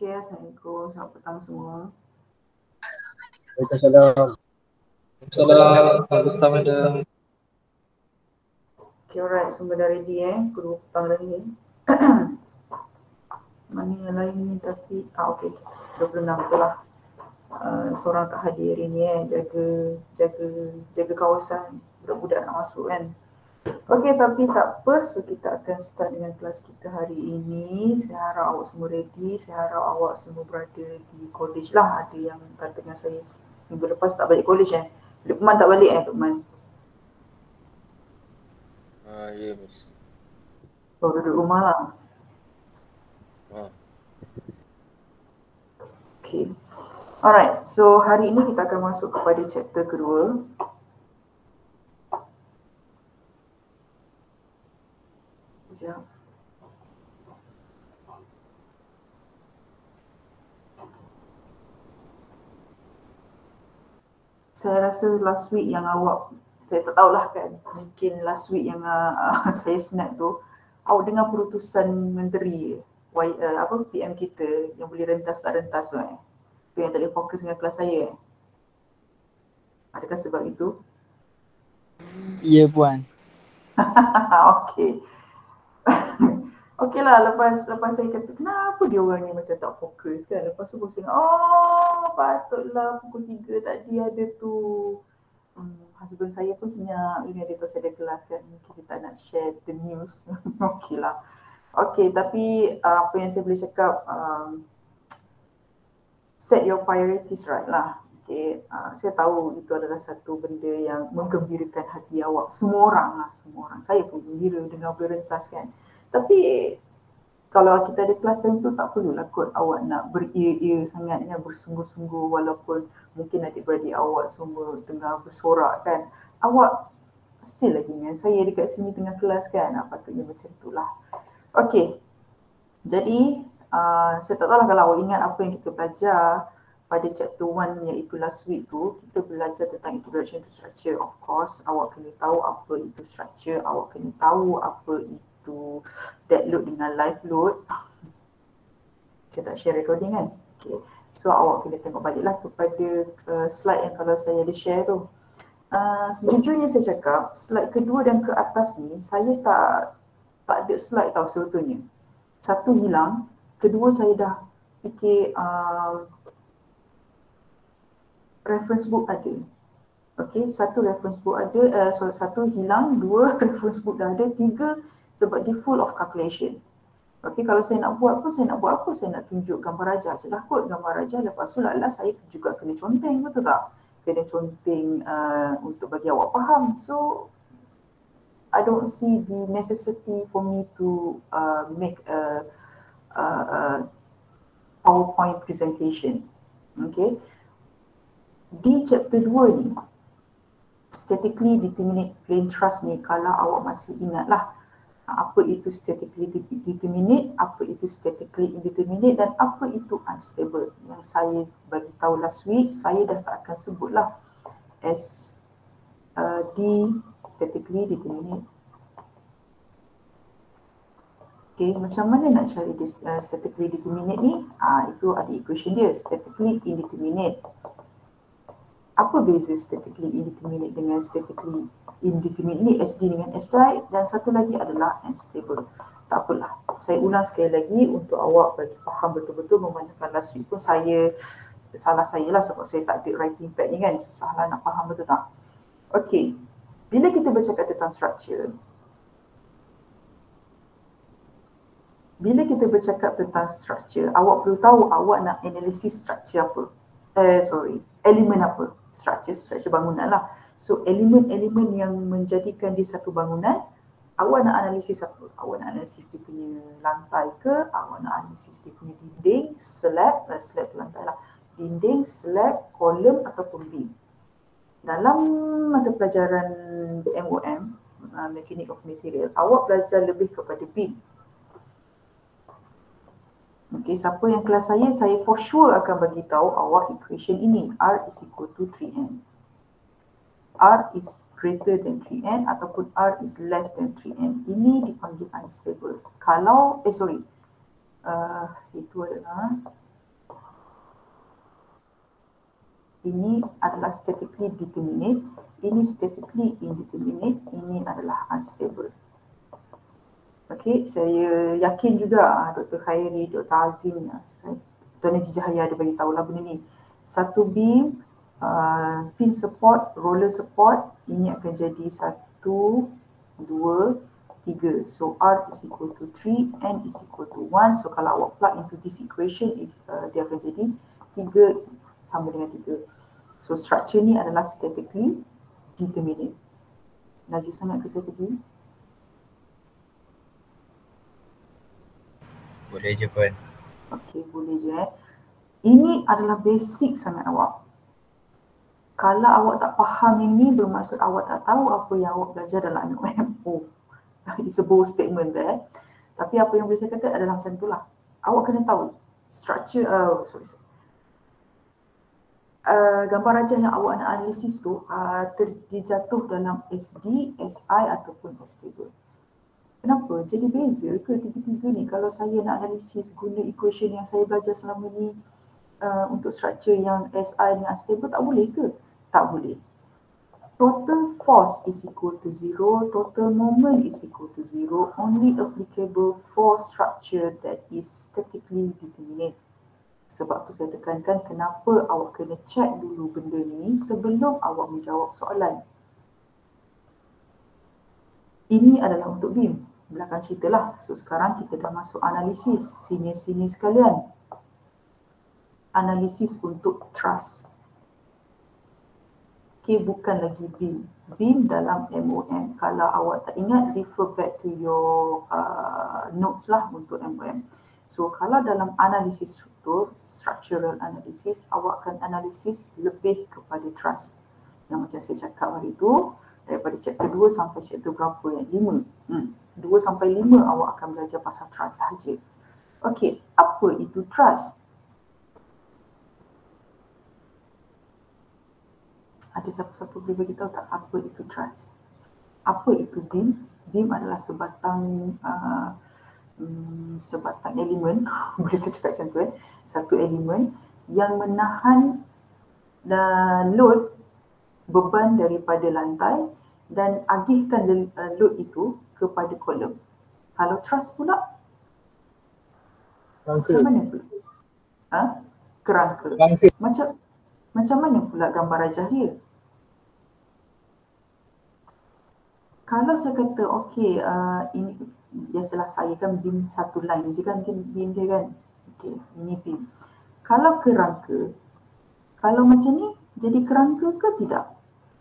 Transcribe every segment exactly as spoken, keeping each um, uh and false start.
Okay, Assalamualaikum. Selamat petang semua. Waalaikumsalam. Waalaikumsalam. Selamat petang, madam. Okay, alright. Semua dah ready eh. Pukul dua petang dah ni. Mana yang lain ni tapi, ah okay. dua puluh enam tu lah. Uh, seorang tak hadir hari ni eh. Jaga, jaga, jaga kawasan. Budak-budak nak masuk kan. Okay, tapi tak apa. So, kita akan start dengan kelas kita hari ini. Saya harap awak semua ready. Saya harap awak semua berada di college lah. Ada yang kata dengan saya minggu lepas tak balik college eh. Lukman tak balik eh, Lukman? Ah, ya, Miss. Oh, duduk rumah lah. Ah. Okay. Alright, so hari ini kita akan masuk kepada chapter kedua. Sekejap. Saya rasa last week yang awak, saya tak tahulah kan, mungkin last week yang uh, saya snap tu, awak dengar perutusan menteri y, uh, apa P M kita yang boleh rentas tak rentas tu eh. Tu yang tak boleh fokus dengan kelas saya eh. Adakah sebab itu? Ya, Puan. Okey. Okey lah, lepas lepas saya kata kenapa dia orang ni macam tak fokus kan. Lepas tu aku tengok, oh patutlah pukul tiga tadi ada tu. Hmm, husband saya pun senyap dengan dia tahu saya ada kelas kan. Mungkin dia tak nak share the news. Okey lah. Okey, tapi uh, apa yang saya boleh cakap, um, set your priorities right lah. Okay, uh, saya tahu itu adalah satu benda yang menggembirakan hati awak. Semua orang lah, semua orang. Saya pun gembira dengar boleh rentas kan. Tapi kalau kita ada kelas time tu tak perlulah kot awak nak beria-ia sangat kan, bersungguh-sungguh walaupun mungkin adik-beradik awak semua tengah bersorak kan. Awak still lagi dengan saya dekat sini tengah kelas kan. Nah, patutnya macam itulah. Okay, jadi uh, saya tak tahu lah kalau awak ingat apa yang kita belajar pada chapter one iaitu last week tu. Kita belajar tentang introduction to structure. Of course, awak kena tahu apa itu structure, awak kena tahu apa itu dead load dengan live load. Saya tak share recording kan? Okay. So awak kena tengok baliklah kepada uh, slide yang kalau saya ada share tu. Uh, sejujurnya saya cakap, slide kedua dan ke atas ni, saya tak tak ada slide tau sebetulnya. Satu hilang, kedua saya dah fikir uh, reference book ada. Okay, satu reference book ada, uh, so, satu hilang, dua reference book dah ada, tiga sebab dia full of calculation. Okay, kalau saya nak buat pun, saya nak buat apa? Saya nak tunjuk gambar rajah je lah kot, gambar rajah. Lepas tu lah saya juga kena conteng, betul tak? Kena conteng uh, untuk bagi awak faham. So, I don't see the necessity for me to uh, make a, a, a PowerPoint presentation. Okay. Di chapter dua ni, statically determinate plane thrust ni, kalau awak masih ingat lah apa itu statically determinate, apa itu statically indeterminate dan apa itu unstable. Yang saya bagi tahu last week, saya dah tak akan sebut lah as uh, di statically determinate. Okay, macam mana nak cari this, uh, statically determinate ni? Ah, itu ada equation dia, statically indeterminate. Apa beza statically indeterminate dengan statically indeterminate ni? S D dengan S D, dan satu lagi adalah unstable. Tak apalah, saya ulang sekali lagi untuk awak bagi faham betul-betul, memandangkan last week pun saya, salah saya lah sebab saya tak ada writing pad ni kan, susah lah nak faham betul tak? Okay, bila kita bercakap tentang structure, bila kita bercakap tentang structure, awak perlu tahu awak nak analisis structure apa. Eh, sorry, elemen apa? Structure, structure bangunan lah. So, elemen-elemen yang menjadikan dia satu bangunan, awak nak analisis apa? Awak nak analisis dia punya lantai ke? Awak nak analisis dia punya dinding, slab, uh, slab tu lantai lah. Dinding, slab, kolom ataupun beam. Dalam mata pelajaran M O M, uh, Mechanic of Material, awak belajar lebih kepada beam. Okay, siapa yang kelas saya, saya for sure akan bagi tahu awak equation ini. R is equal to three n. R is greater than three n ataupun R is less than three n. Ini dipanggil unstable. Kalau, eh sorry, uh, itu adalah Ini adalah statically determinate, ini statically indeterminate, ini adalah unstable. Okey, saya yakin juga Doktor Khairi, Doktor Azim, Tuan Haji Cahaya ada bagi tahulah benda ni. Satu beam, uh, pin support, roller support, ini akan jadi satu, dua, tiga. So R is equal to three, N is equal to one. So kalau awak plug into this equation, is uh, dia akan jadi tiga sama dengan tiga. So structure ni adalah statically determinate. Laju sangat ke saya pergi? Boleh je Puan. Okey, boleh je eh. Ini adalah basic sangat awak. Kalau awak tak faham yang ni, bermaksud awak tak tahu apa yang awak belajar dalam M O M. Oh, it's a bold statement there. Tapi apa yang boleh saya kata adalah macam itulah. Awak kena tahu structure, uh, sorry, sorry. Uh, gambar rajah yang awak nak analisis tu uh, terjatuh dalam S D, S I ataupun S-stable. Kenapa? Jadi beza ke tiga-tiga ni? Kalau saya nak analisis guna equation yang saya belajar selama ni uh, untuk structure yang S I dengan unstable, tak boleh ke? Tak boleh. Total force is equal to zero, total moment is equal to zero, only applicable for structure that is statically determinate. Sebab tu saya tekankan kenapa awak kena check dulu benda ni sebelum awak menjawab soalan. Ini adalah untuk beam. Belakang cerita lah. So sekarang kita dah masuk analisis. Senior-senior sekalian. Analisis untuk truss. Okay, bukan lagi beam. Beam dalam M O M. Kalau awak tak ingat, refer back to your uh, notes lah untuk M O M. So kalau dalam analisis struktur, structural analysis, awak akan analisis lebih kepada truss. Yang macam saya cakap hari tu, daripada chapter dua sampai chapter berapa yang? lima. Hmm. dua sampai lima awak akan belajar pasal truss sahaja. Okey, apa itu truss? Ada siapa-siapa boleh beritahu tak apa itu truss? Apa itu beam? Beam adalah sebatang uh, Hmm, sebatang elemen, boleh saya cakap macam tu eh, satu elemen yang menahan dan load beban daripada lantai dan agihkan load itu kepada kolom. Kalau truss pula, Kerangka. macam mana pula? Ha? Kerangka. Kerangka. Macam macam mana pula gambar rajah dia? Kalau saya kata okey, uh, ini biasalah saya kan beam satu line je kan, beam dia kan. Okey, ini beam. Kalau kerangka, kalau macam ni jadi kerangka ke tidak?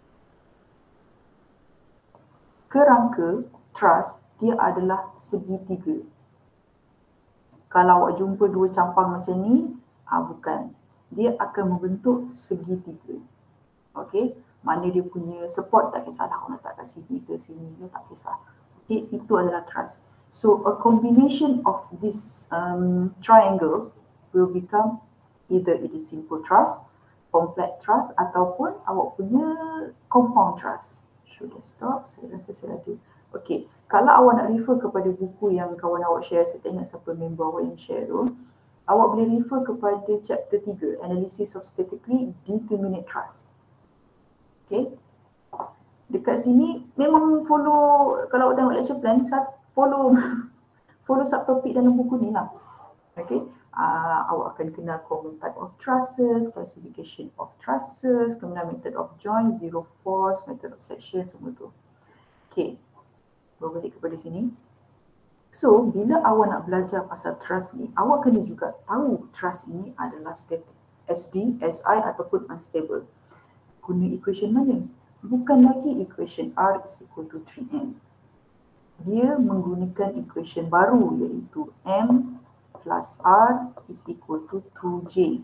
Kerangka, truss, dia adalah segitiga. Kalau awak jumpa dua campang macam ni, ah bukan. Dia akan membentuk segitiga. Okey, mana dia punya support tak kisahlah, orang letak kat sini ke sini ke tak kisah. Okay, itu adalah truss. So a combination of these um, triangles will become either it is simple truss, complex truss ataupun awak punya compound truss. Should I stop? Saya rasa saya ada. Okey, kalau awak nak refer kepada buku yang kawan awak share, saya tak ingat siapa member awak yang share tu, awak boleh refer kepada chapter tiga, Analysis of Statically Determinate Truss. Okay. Dekat sini memang follow, kalau awak tengok lecture plan, follow follow subtopik dalam buku ni lah. Okay. Uh, awak akan kenal common type of trusses, classification of trusses, kemudian method of joint, zero force, method of section, semua tu. Okay. Berbalik kepada sini. So, bila awak nak belajar pasal truss ni, awak kena juga tahu truss ini adalah static, S D, S I ataupun unstable. Guna equation mana? Bukan lagi equation R is equal to three N. Dia menggunakan equation baru iaitu M plus R is equal to two J.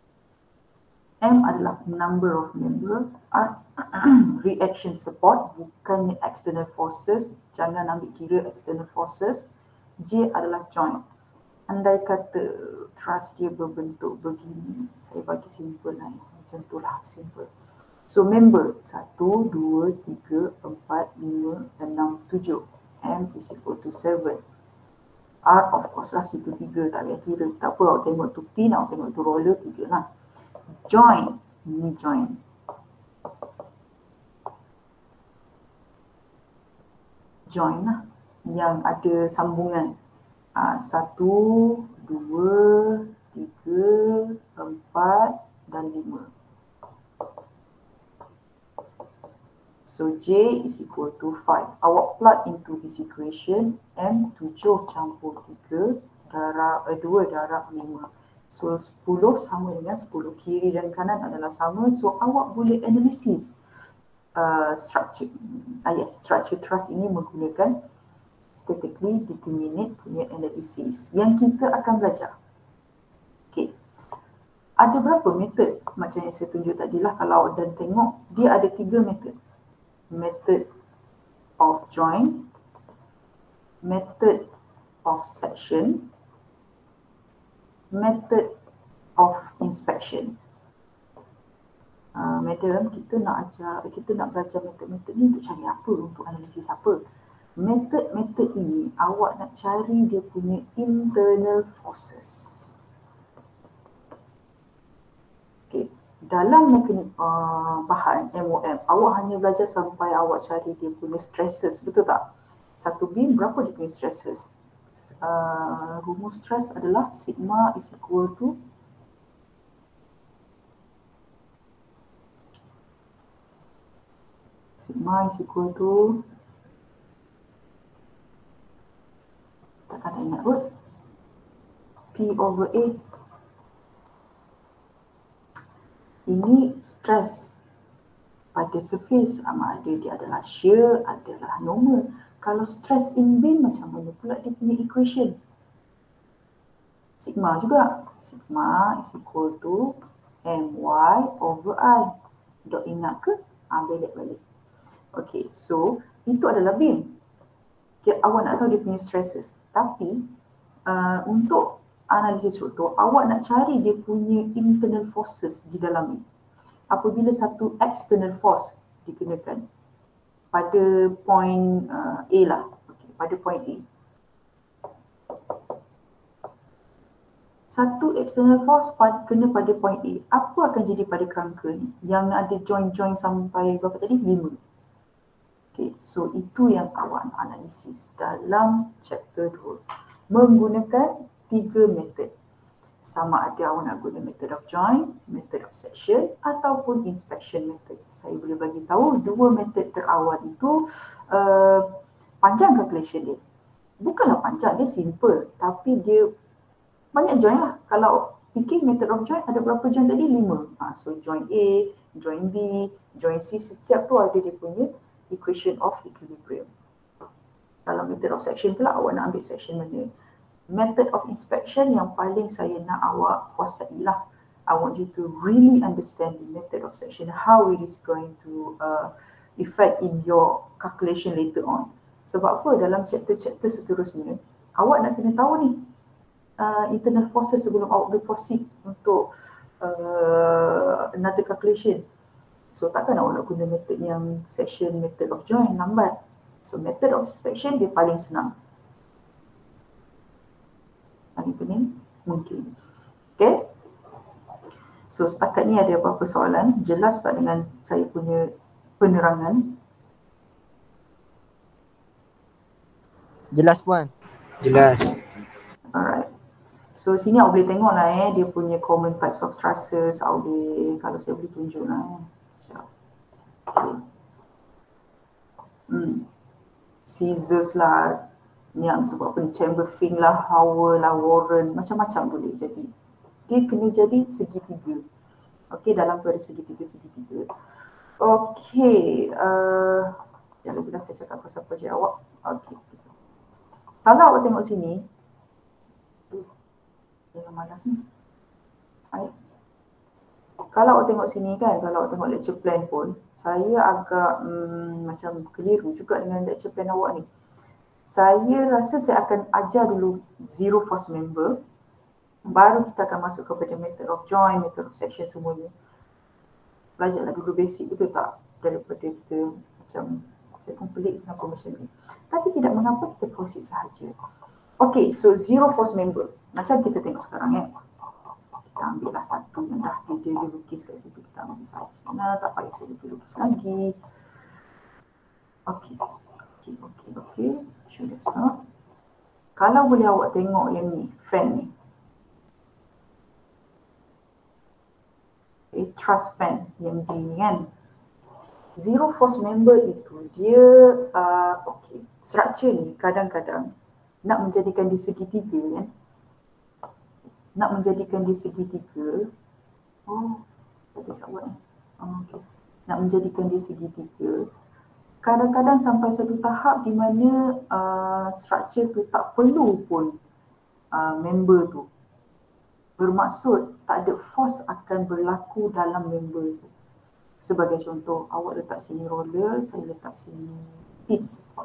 M adalah number of member, R reaction support, bukannya external forces, jangan ambil kira external forces. J adalah joint. Andai kata truss dia berbentuk begini, saya bagi simple lah, macam tu lah, simple. So member satu, dua, tiga, empat, lima, enam, tujuh. M is equal to seven. R of course lah situ tiga, tak payah kira. Tak apa, awak tengok tu pin, awak tengok tu roller, tiga lah. Join, Ini join. Join lah, yang ada sambungan. Uh, satu, dua, tiga, empat, dan lima. So J is equal to five. Awak plug into this equation, M tujuh campur tiga, darab, eh, dua darab lima. So sepuluh sama dengan sepuluh. Kiri dan kanan adalah sama. So awak boleh analisis uh, structure. Ah, yes, structure truss ini menggunakan statically determinate punya analisis yang kita akan belajar. Okay. Ada berapa metod? Macam yang saya tunjuk tadi lah, kalau awak dan tengok, dia ada tiga metod. Method of join, method of section, method of inspection. Uh, Madam, kita nak ajar, kita nak belajar metod-metod ni untuk cari apa? Untuk analisis apa? Metod-metod ini awak nak cari dia punya internal forces. Okay. Dalam mekanik uh, bahan M O M, awak hanya belajar sampai awak cari dia punya stresses, betul tak? Satu beam berapa dia punya stresses? Uh, rumus stress adalah sigma is equal to sigma is equal to takkan tak ingat kot, P over A. Ini stress pada surface, sama ada dia adalah shear, adalah normal. Kalau stress in beam, macam mana pula dia punya equation? Sigma juga. Sigma is equal to my over I. Dok ingat ke? Ah, balik balik. Okay, so itu adalah beam. Okay, awak nak tahu dia punya stresses. Tapi uh, untuk analisis struktur, awak nak cari dia punya internal forces di dalam ni. Apabila satu external force dikenakan pada point uh, A lah, okay, pada point A. Satu external force pad, kena pada point A. Apa akan jadi pada kerangka ni? Yang ada join-join sampai berapa tadi? lima. Okay, so itu yang awak analisis dalam chapter dua. Menggunakan tiga metod. Sama ada awak nak guna method of join, method of section ataupun inspection method. Saya boleh bagi tahu dua metod terawal itu uh, panjang calculation dia. Bukanlah panjang, dia simple. Tapi dia banyak join lah. Kalau fikir method of join, ada berapa join tadi? lima. Ha, so join A, join B, join C, setiap tu ada dia punya equation of equilibrium. Kalau method of section pula, awak nak ambil section mana? Method of inspection yang paling saya nak awak kuasai lah. I want you to really understand the method of section, how it is going to uh, affect in your calculation later on. Sebab apa? Dalam chapter-chapter seterusnya, awak nak kena tahu ni uh, internal forces sebelum awak boleh proceed untuk uh, another calculation. So takkan awak nak guna method yang section, method of join, lambat. So method of inspection dia paling senang. Paling pening mungkin. Okay. So setakat ni ada apa-apa soalan? Jelas tak dengan saya punya penerangan? Jelas puan. Jelas. Alright. So sini awak boleh tengok lah eh, dia punya common types of trusses. Awak boleh, kalau saya boleh tunjuk lah eh. Okay. Hmm. Scissors lah, yang sebab apa, chamber fin lah, Howell lah, Warren, macam-macam boleh jadi. Dia kena jadi segitiga. Okey, dalam tu ada segitiga-segitiga. Okey, uh, jangan lupa dah saya cakap pasal projek awak. Okey. Kalau awak tengok sini, jangan malas ni. Ayat. Kalau awak tengok sini kan, kalau awak tengok lecture plan pun, saya agak hmm, macam keliru juga dengan lecture plan awak ni. Saya rasa saya akan ajar dulu zero force member, baru kita akan masuk kepada method of join, method of section semuanya. Belajarlah dulu basic, betul tak? Daripada kita macam, saya pun pelik kenapa macam ni. Tapi tidak mengapa, kita proceed sahaja. Okay, so zero force member. Macam kita tengok sekarang eh. Kita ambillah satu yang dah dia, dia lukis kat situ, kita ambil saja. Nah, tak payah saya lukis lagi. Okey, okey, okey, okey. Show this up. Kalau boleh awak tengok yang ni, fan ni. Okay, trust fan yang di ni kan. Zero force member itu dia, uh, okey, structure ni kadang-kadang nak menjadikan dia segitiga kan. Nak menjadikan dia segitiga. Oh, tadi tak buat ni. Oh, okey. Nak menjadikan dia segitiga. Kadang-kadang sampai satu tahap di mana uh, structure tu tak perlu pun uh, member tu. Bermaksud tak ada force akan berlaku dalam member tu. Sebagai contoh, awak letak sini roller, saya letak sini pin support.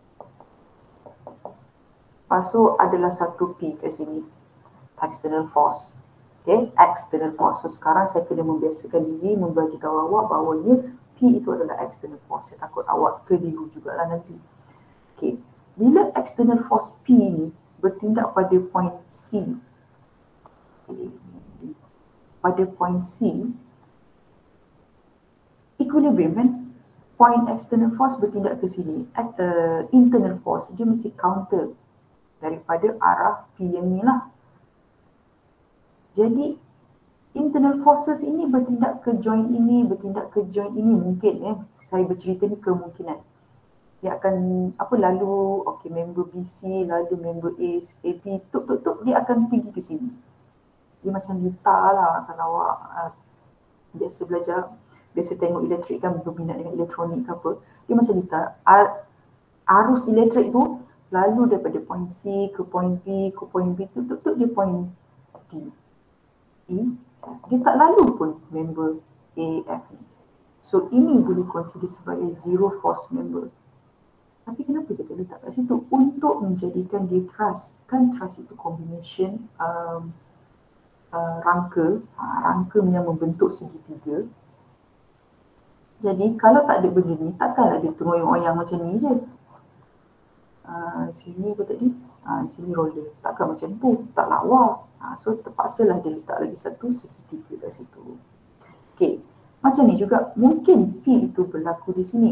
Lepas tu adalah satu P kat sini, external force. Okay, external force. So sekarang saya kena membiasakan diri membagi tahu awak bahawa ya, P itu adalah external force. Saya takut awak keliru jugalah nanti. Okay, bila external force P ni bertindak pada point C, okay, pada point C, equilibrium kan, point external force bertindak ke sini, uh, internal force dia mesti counter daripada arah P yang ni lah. Jadi internal forces ini bertindak ke joint ini, bertindak ke joint ini, mungkin eh saya bercerita ni kemungkinan. Dia akan apa lalu okey member B C lalu member A, A B tuk tuk tuk dia akan pergi ke sini. Dia macam gitar lah kalau awak uh, biasa belajar, biasa tengok elektrik kan, berminat dengan elektronik ke apa, dia macam gitar. Arus elektrik tu lalu daripada point C ke point B ke point B tuk tuk tuk dia point D. E, dia tak lalu pun member A, F ni. So ini boleh consider sebagai zero force member. Tapi kenapa kita letak kat situ? Untuk menjadikan dia trust. Kan trust itu combination um, uh, rangka, uh, rangka yang membentuk segitiga. Jadi kalau tak ada benda ni, takkanlah dia teroyong-oyang macam ni je. Uh, sini apa tadi? Uh, sini roller. Takkan macam tu, tak lawa. Uh, so terpaksalah dia letak lagi satu segitiga kat situ. Okey, macam ni juga mungkin P itu berlaku di sini.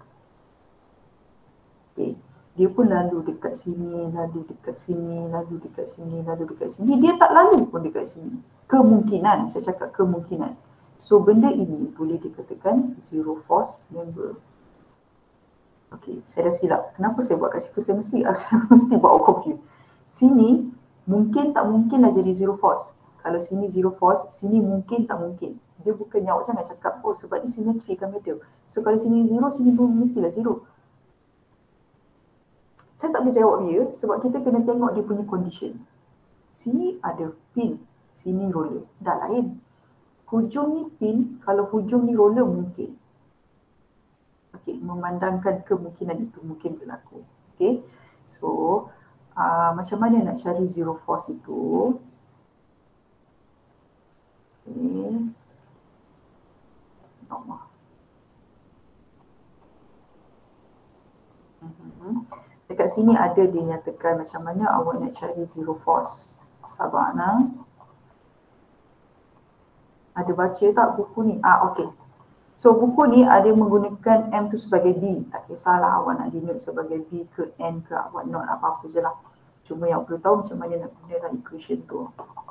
Okey, dia pun lalu dekat sini, lalu dekat sini, lalu dekat sini, lalu dekat sini. Dia tak lalu pun dekat sini. Kemungkinan, saya cakap kemungkinan. So benda ini boleh dikatakan zero force member. Okey, saya dah silap. Kenapa saya buat kat situ? Saya mesti, saya mesti buat confused. Sini mungkin tak mungkinlah jadi zero force. Kalau sini zero force, sini mungkin tak mungkin. Dia bukannya awak jangan cakap, oh sebab dia symmetry kan metal. So kalau sini zero, sini pun mestilah zero. Saya tak boleh jawab dia sebab kita kena tengok dia punya condition. Sini ada pin, sini roller. Dah lain. Hujung ni pin, kalau hujung ni roller mungkin. Okey, memandangkan kemungkinan itu mungkin berlaku. Okey, so uh, macam mana nak cari zero force itu? Okey, Allah. Uh-huh. Dekat sini ada dia nyatakan macam mana awak nak cari zero force. Sabar nak. Ada baca tak buku ni? Ah, okey. So buku ni ada menggunakan M tu sebagai B. Tak kisahlah awak nak denote sebagai B ke N ke, awak note apa-apa je lah. Cuma yang perlu tahu macam mana nak gunakan equation tu.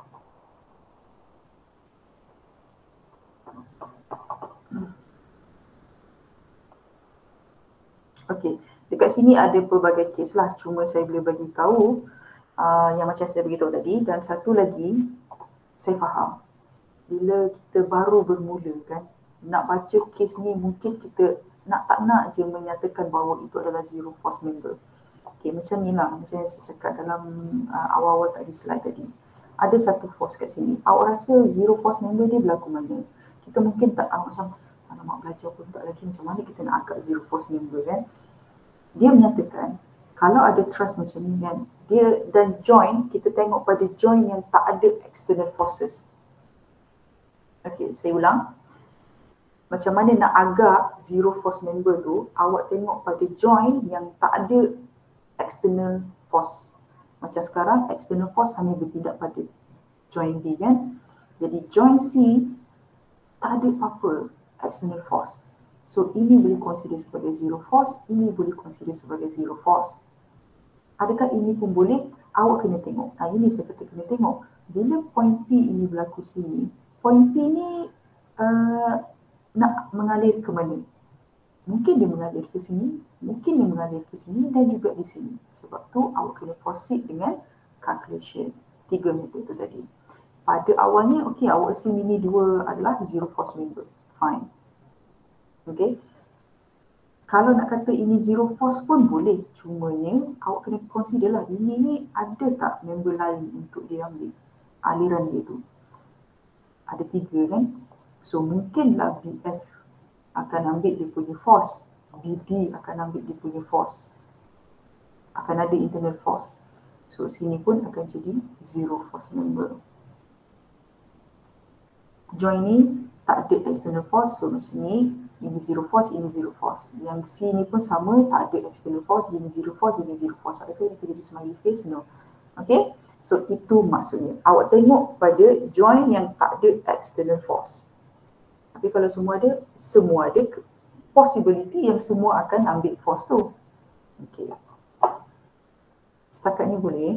Okey, dekat sini ada pelbagai case lah. Cuma saya boleh bagi tahu uh, yang macam saya beritahu tadi. Dan satu lagi, saya faham. Bila kita baru bermula kan, nak baca kes ni mungkin kita nak tak nak je menyatakan bahawa itu adalah zero force member. Okey, macam ni lah. Macam yang saya cakap dalam uh, awal-awal tadi slide tadi. Ada satu force kat sini. Awak rasa zero force member dia berlaku mana? Kita mungkin tak tahu macam, nak belajar pun tak lagi macam mana kita nak angkat zero force member kan. Dia menyatakan, kalau ada trust macam ni kan, dia dan join, kita tengok pada join yang tak ada external forces. Okey, saya ulang. Macam mana nak agak zero force member tu, awak tengok pada join yang tak ada external force. Macam sekarang, external force hanya bertindak pada join B kan. Jadi join C tak ada apa-apa external force. So ini boleh consider sebagai zero force, ini boleh consider sebagai zero force. Adakah ini pun boleh? Awak kena tengok. Nah, ini saya kata kena tengok. Bila point P ini berlaku sini, point P ni uh, nak mengalir ke mana? Mungkin dia mengalir ke sini, mungkin dia mengalir ke sini dan juga di sini. Sebab tu awak kena proceed dengan calculation. Tiga metode tu tadi. Pada awalnya, okey, awak assume ini dua adalah zero force member. Fine. Okey. Kalau nak kata ini zero force pun boleh. Cumanya awak kena consider lah ini ni ada tak member lain untuk dia ambil aliran dia tu. Ada tiga kan. So mungkinlah B F akan ambil dia punya force. B D akan ambil dia punya force. Akan ada internal force. So sini pun akan jadi zero force member. Join ni tak ada external force. So macam ni. Ini zero force, ini zero force. Yang C ni pun sama, tak ada external force, ini zero force, ini zero force. Adakah dia jadi smiley face? No. Okay? So itu maksudnya. Awak tengok pada join yang tak ada external force. Tapi kalau semua ada, semua ada possibility yang semua akan ambil force tu. Okay. Setakat ni boleh?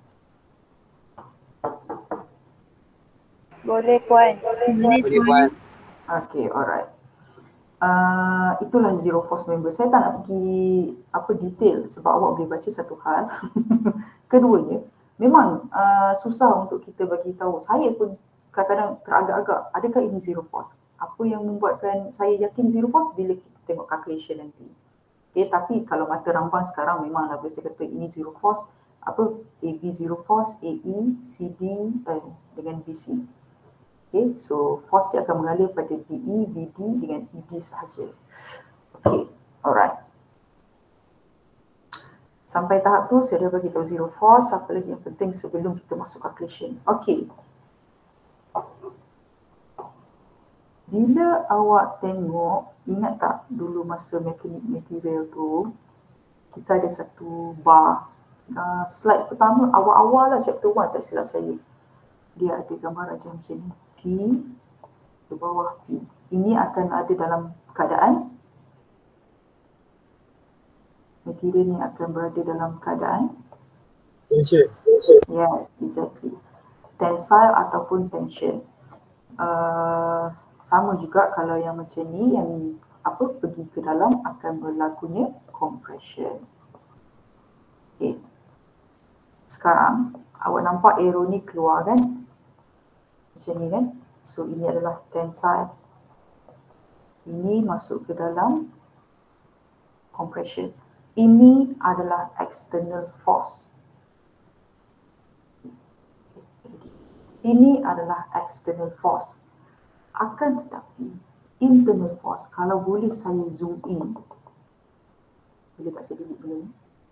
Boleh puan. Boleh puan. Okay, alright. Uh, itulah zero force member. Saya tak nak pergi apa detail sebab awak boleh baca satu hal. Keduanya, memang uh, susah untuk kita bagi tahu. Saya pun kadang-kadang teragak-agak, adakah ini zero force? Apa yang membuatkan saya yakin zero force? Bila kita tengok calculation nanti. Okay, tapi kalau mata rambang sekarang memanglah boleh saya kata ini zero force. Apa? A B zero force, A E, C D eh, dengan B C. Okay, so force dia akan mengalir pada B E, B D dengan E D sahaja. Okay, alright. Sampai tahap tu saya dah bagi tahu zero force, apa lagi yang penting sebelum kita masuk calculation. Okay. Bila awak tengok, ingat tak dulu masa mekanik material tu, kita ada satu bar. Uh, slide pertama, awal-awal lah chapter one tak silap saya. Dia ada gambar macam ni. P ke bawah P. Ini akan ada dalam keadaan material ni akan berada dalam keadaan tension. yes, exactly. Tensile ataupun tension. Uh, sama juga kalau yang macam ni yang apa pergi ke dalam akan berlakunya compression. Okay. Sekarang awak nampak arrow ni keluar kan? Macam ni kan? So ini adalah tensile. Ini masuk ke dalam compression. Ini adalah external force. Ini adalah external force. Akan tetapi internal force, kalau boleh saya zoom in. Boleh tak saya delete dulu?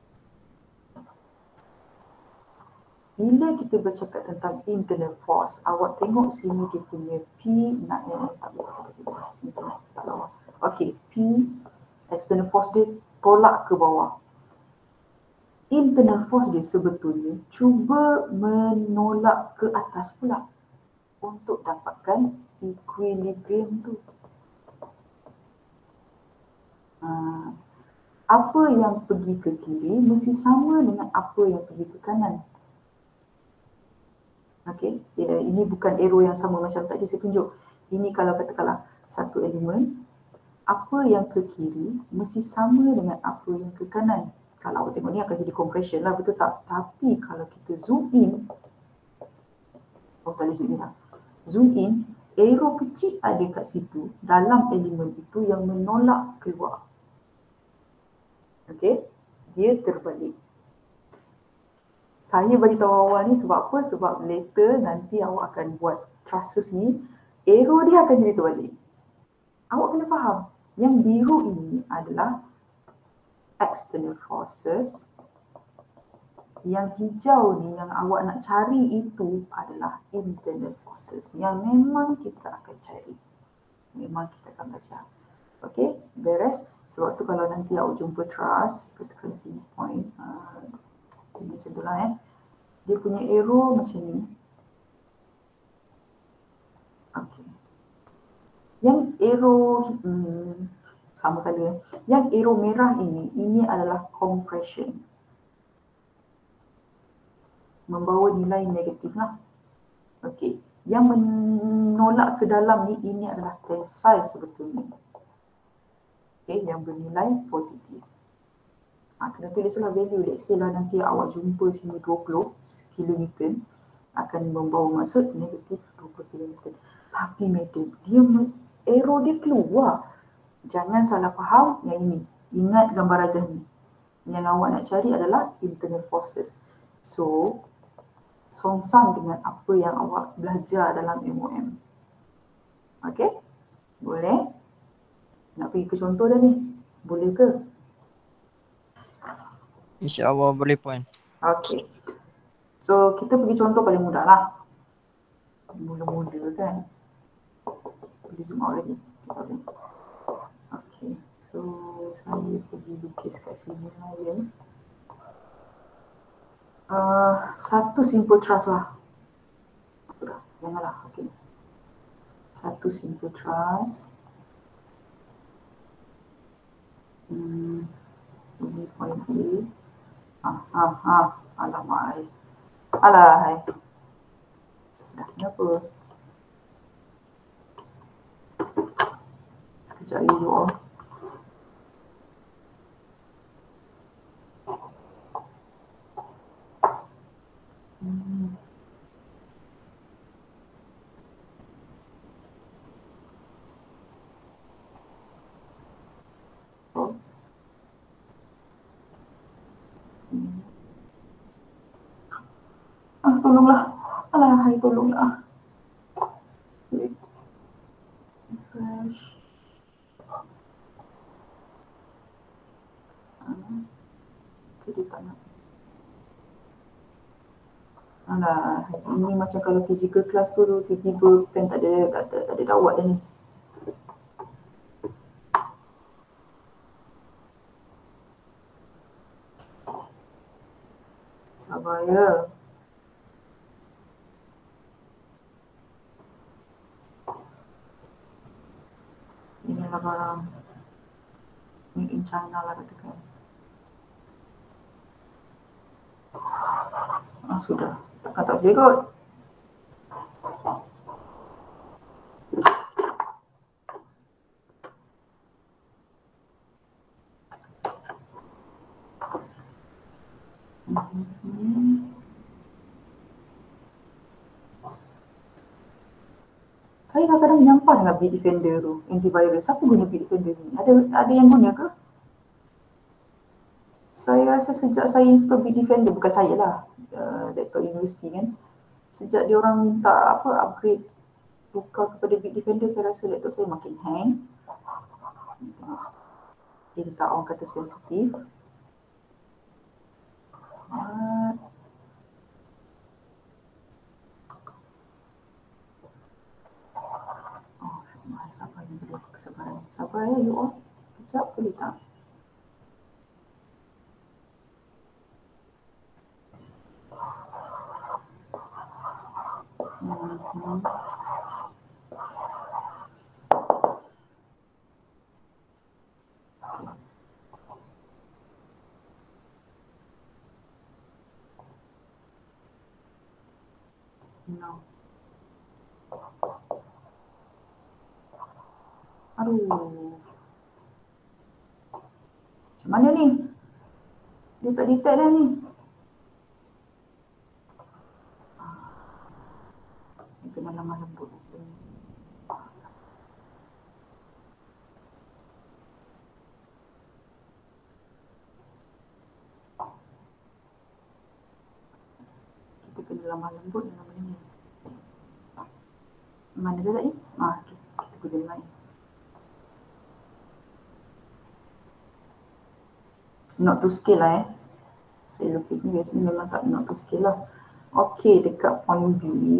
Bila kita bercakap tentang internal force, awak tengok sini dia punya P nak eh, tak boleh. Sini tak bawah. Okey, P external force dia tolak ke bawah. Internal force dia sebetulnya cuba menolak ke atas pula untuk dapatkan equilibrium tu. Ha, apa yang pergi ke kiri mesti sama dengan apa yang pergi ke kanan. Okey, ya, ini bukan arrow yang sama macam tadi saya tunjuk. Ini kalau katakanlah satu elemen, apa yang ke kiri mesti sama dengan apa yang ke kanan. Kalau awak tengok ni akan jadi compression lah, betul tak? Tapi kalau kita zoom in, oh tak boleh zoom in lah. Zoom in, arrow kecil ada kat situ, dalam elemen itu yang menolak keluar. Okey, dia terbalik. Saya bagi tahu awal ni sebab apa? Sebab later nanti awak akan buat trusses ni, arrow dia akan jadi terbalik. Awak kena faham, yang biru ini adalah external forces. Yang hijau ni yang awak nak cari itu adalah internal forces yang memang kita akan cari. Memang kita akan baca. Okey, beres. Sebab tu kalau nanti awak jumpa truss, katakan sini point. Uh, macam tu lah eh. Dia punya arrow macam ni. Yang arrow hmm, sama kali ya. Yang arrow merah ini, ini adalah compression. Membawa nilai negatif lah. Okey. Yang menolak ke dalam ni, ini adalah tensile sebetulnya. Okey, yang bernilai positif. Ha, kena tulislah value. Let's say lah nanti awak jumpa sini dua puluh kilonewton, akan membawa maksud negatif dua puluh kilonewton. Tapi madam, dia arrow dia keluar. Jangan salah faham yang ini. Ingat gambar rajah ni. Yang awak nak cari adalah internal forces. So, songsang dengan apa yang awak belajar dalam M O M. Okey? Boleh? Nak pergi ke contoh dah ni? Boleh ke? InsyaAllah boleh puan. Okey. So, kita pergi contoh paling mudah lah. Mula-mula kan. Boleh zoom out lagi. Kita boleh. Okey. So, saya pergi lukis kat sini lah ya. Uh, satu simple truss lah. Sudah, janganlah. Okey. Satu simple truss. Hmm. Ini point A. Ah, ah, ah. Alamak. Alah. Dah, kenapa? Sekejap lagi you all. Hmm. Oh. Hmm. Ah, tolonglah. Alah, hai, tolonglah. Refresh. Ah. Okay, dia tak nak. Alah, ini macam kalau physical class tu tiba-tiba pen tak ada, tak ada, tak ada dawat dah ni. Sabar ya. Inilah barang made in China lah katakan. Ah, sudah. Takkan tak boleh kot. Hmm. Saya kadang-kadang menyampah dengan Bitdefender tu, antivirus. Siapa guna Bitdefender ni? Ada ada yang guna ke? Saya rasa sejak saya install Bitdefender, bukan saya lah, uh, laptop universiti kan. Sejak dia orang minta apa upgrade tukar kepada Bitdefender, saya rasa laptop saya makin hang. Dia minta orang kata sensitif. Uh, oh, sabar yang boleh kesabaran. Sabar ya you all. Kejap boleh tak? Hmm. No. Aduh. Macam mana ni? Dia tak detect dah ni. Ini kena lemah lembut. Kita kena lemah lembut dengan benda ni. Mana dia tadi? Ah, okay. Kita guna lain. Not to scale lah eh. Saya lukis ni biasanya memang tak not to scale lah. Okey, dekat point B.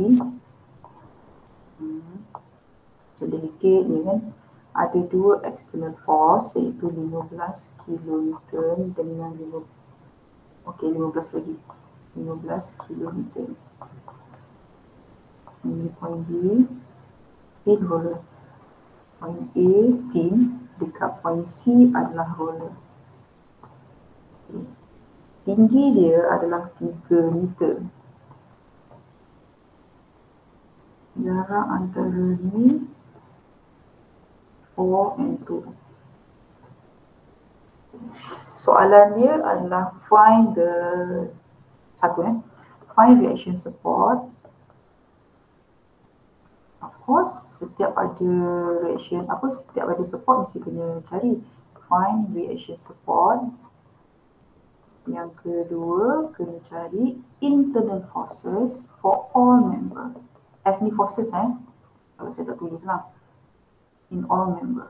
Hmm. Macam delicate ni kan. Ada dua external force iaitu lima belas kilonewton dengan lima. Okey, lima belas lagi. lima belas kilonewton. Ini point B. B dua. Point A, pin, dekat point C adalah roller. Okay. Tinggi dia adalah tiga meter. Jarak antara ni four and two. Soalan dia adalah find the satu eh find reaction support. Of course, setiap ada reaction apa setiap ada support mesti kena cari find reaction support. Yang kedua, kena cari internal forces for all member. F ni forces eh. Kalau saya tak tulis lah. In all member.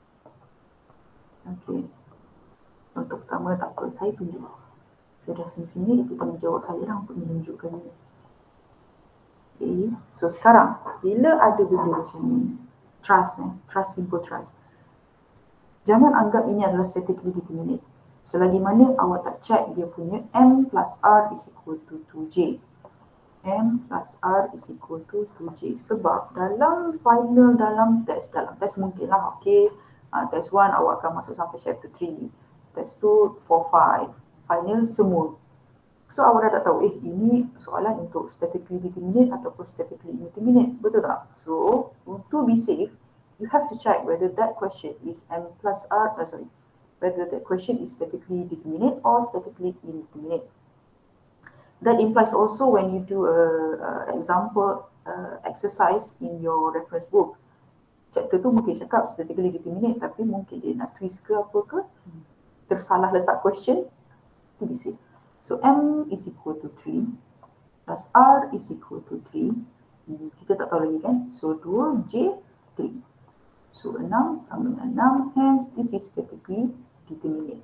Okay. Untuk pertama tak apa, saya tunjuk. Saya dah sini-sini, itu tanggungjawab saya lah untuk menunjukkan ini. Okay. So sekarang, bila ada benda macam ni, trust eh, trust, simple trust. Jangan anggap ini adalah statically determinate. Selagi mana awak tak check dia punya M plus R is equal to two J. M plus R is equal to two J. Sebab dalam final, dalam test, dalam test mungkin lah, okay. Uh, test one awak akan masuk sampai chapter three. Test two, four, five. Final semua. So awak dah tak tahu, eh ini soalan untuk statically determinate ataupun statically indeterminate. Betul tak? So, to be safe, you have to check whether that question is M plus R, uh, sorry, whether that question is statically determinate or statically indeterminate. That implies also when you do a, a example uh, exercise in your reference book. Chapter tu mungkin cakap statically determinate, tapi mungkin dia nak twist ke apa ke, tersalah letak question, to be safe. So M is equal to three plus R is equal to three. Kita tak tahu lagi kan. So two J, three. So enam sama dengan enam. Hence this is statically determinate.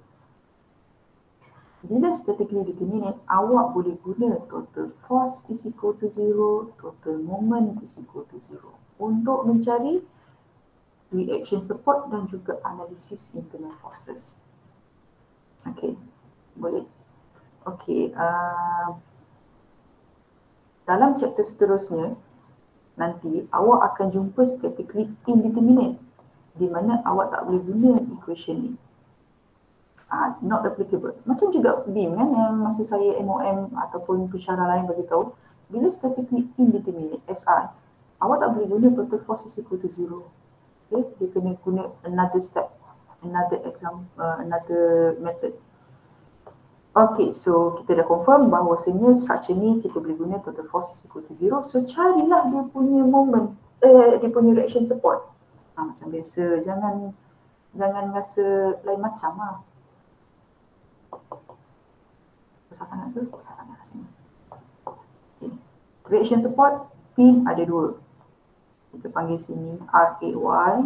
Bila statically determinate, awak boleh guna total force is equal to zero, total moment is equal to zero untuk mencari reaction support dan juga analisis internal forces. Okay, boleh. Okay, uh, dalam chapter seterusnya, nanti awak akan jumpa statically indeterminate di mana awak tak boleh guna equation ni. Uh, not applicable. Macam juga beam kan yang masa saya M O M ataupun pensyarah lain bagi tahu, bila statically indeterminate S I, awak tak boleh guna total force is equal to zero. Okay, dia kena guna another step, another example, uh, another method. Okay, so kita dah confirm bahawasanya structure ni kita boleh guna total force is equal to zero. So carilah dia punya moment, eh, dia punya reaction support. Ha, macam biasa, jangan jangan rasa lain macam lah. Besar sangat ke? Besar sangat lah sini. Okay. Reaction support, pin ada dua. Kita panggil sini R A Y,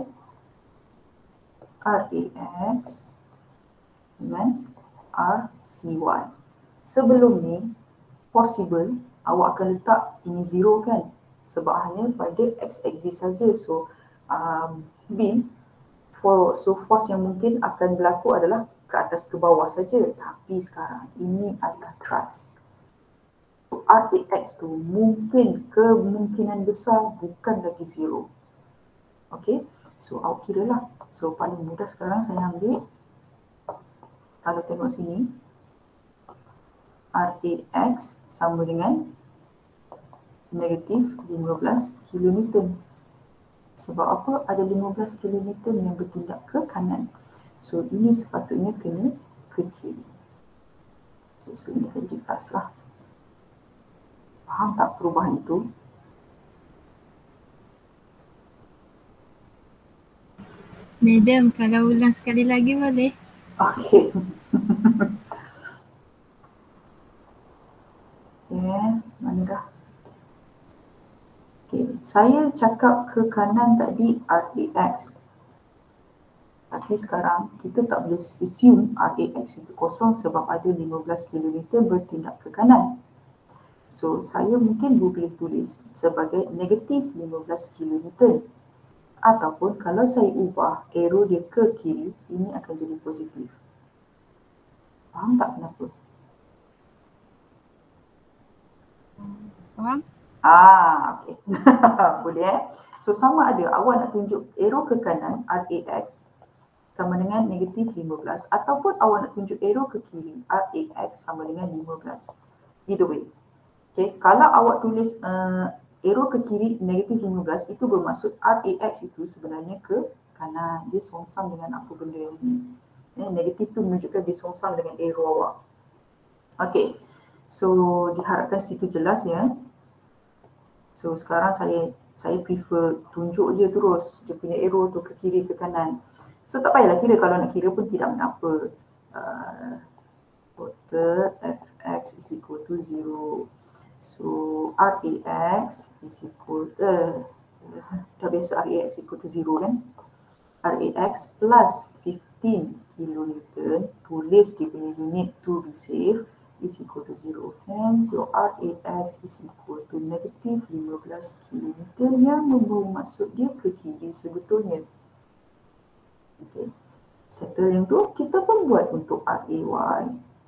R A X dengan R C Y. Sebelum ni, possible awak akan letak ini zero kan? Sebab hanya pada x-axis saja. So, um, beam, for, so force yang mungkin akan berlaku adalah ke atas ke bawah saja. Tapi sekarang, ini adalah thrust. So, R A X tu mungkin, kemungkinan besar bukan lagi zero. Okay, so awak kira lah. So, paling mudah sekarang saya ambil, kalau tengok sini, R A X sama dengan negatif lima belas kilonewton. Sebab apa? Ada lima belas kilonewton yang bertindak ke kanan. So, ini sepatutnya kena ke kiri. Okay, so, ini akan jadi plus lah. Faham tak perubahan itu? Madam, kalau ulang sekali lagi boleh? Okey. Okay, mana dah? Okay, saya cakap ke kanan tadi R A X. Tapi sekarang kita tak boleh assume R A X itu kosong sebab ada lima belas kilonewton bertindak ke kanan. So, saya mungkin boleh tulis sebagai negatif lima belas kilonewton. Ataupun kalau saya ubah arrow dia ke kiri, ini akan jadi positif. Faham tak kenapa? Faham? Ah, okey. Boleh eh. So sama ada awak nak tunjuk arrow ke kanan R A X sama dengan negatif lima belas ataupun awak nak tunjuk arrow ke kiri R A X sama dengan lima belas. Either way. Okay, kalau awak tulis uh, arrow ke kiri negatif lima belas itu bermaksud R A X itu sebenarnya ke kanan. Dia songsang dengan apa benda yang ni. Eh, negatif tu menunjukkan dia songsang dengan arrow awak. Okay. So diharapkan situ jelas ya. So sekarang saya saya prefer tunjuk je terus dia punya arrow tu ke kiri ke kanan. So tak payahlah kira, kalau nak kira pun tidak mengapa. Uh, total Fx is equal to zero. So R A X is equal to, uh, dah biasa R A X equal to zero kan. R A X plus fifteen kilonewton, tulis dia punya unit to be safe, is equal to zero. Hence your R A X is equal to negative lima belas kilonewton yang membawa maksud dia ke kiri sebetulnya. Okay. Settle yang tu kita pun buat untuk R A Y.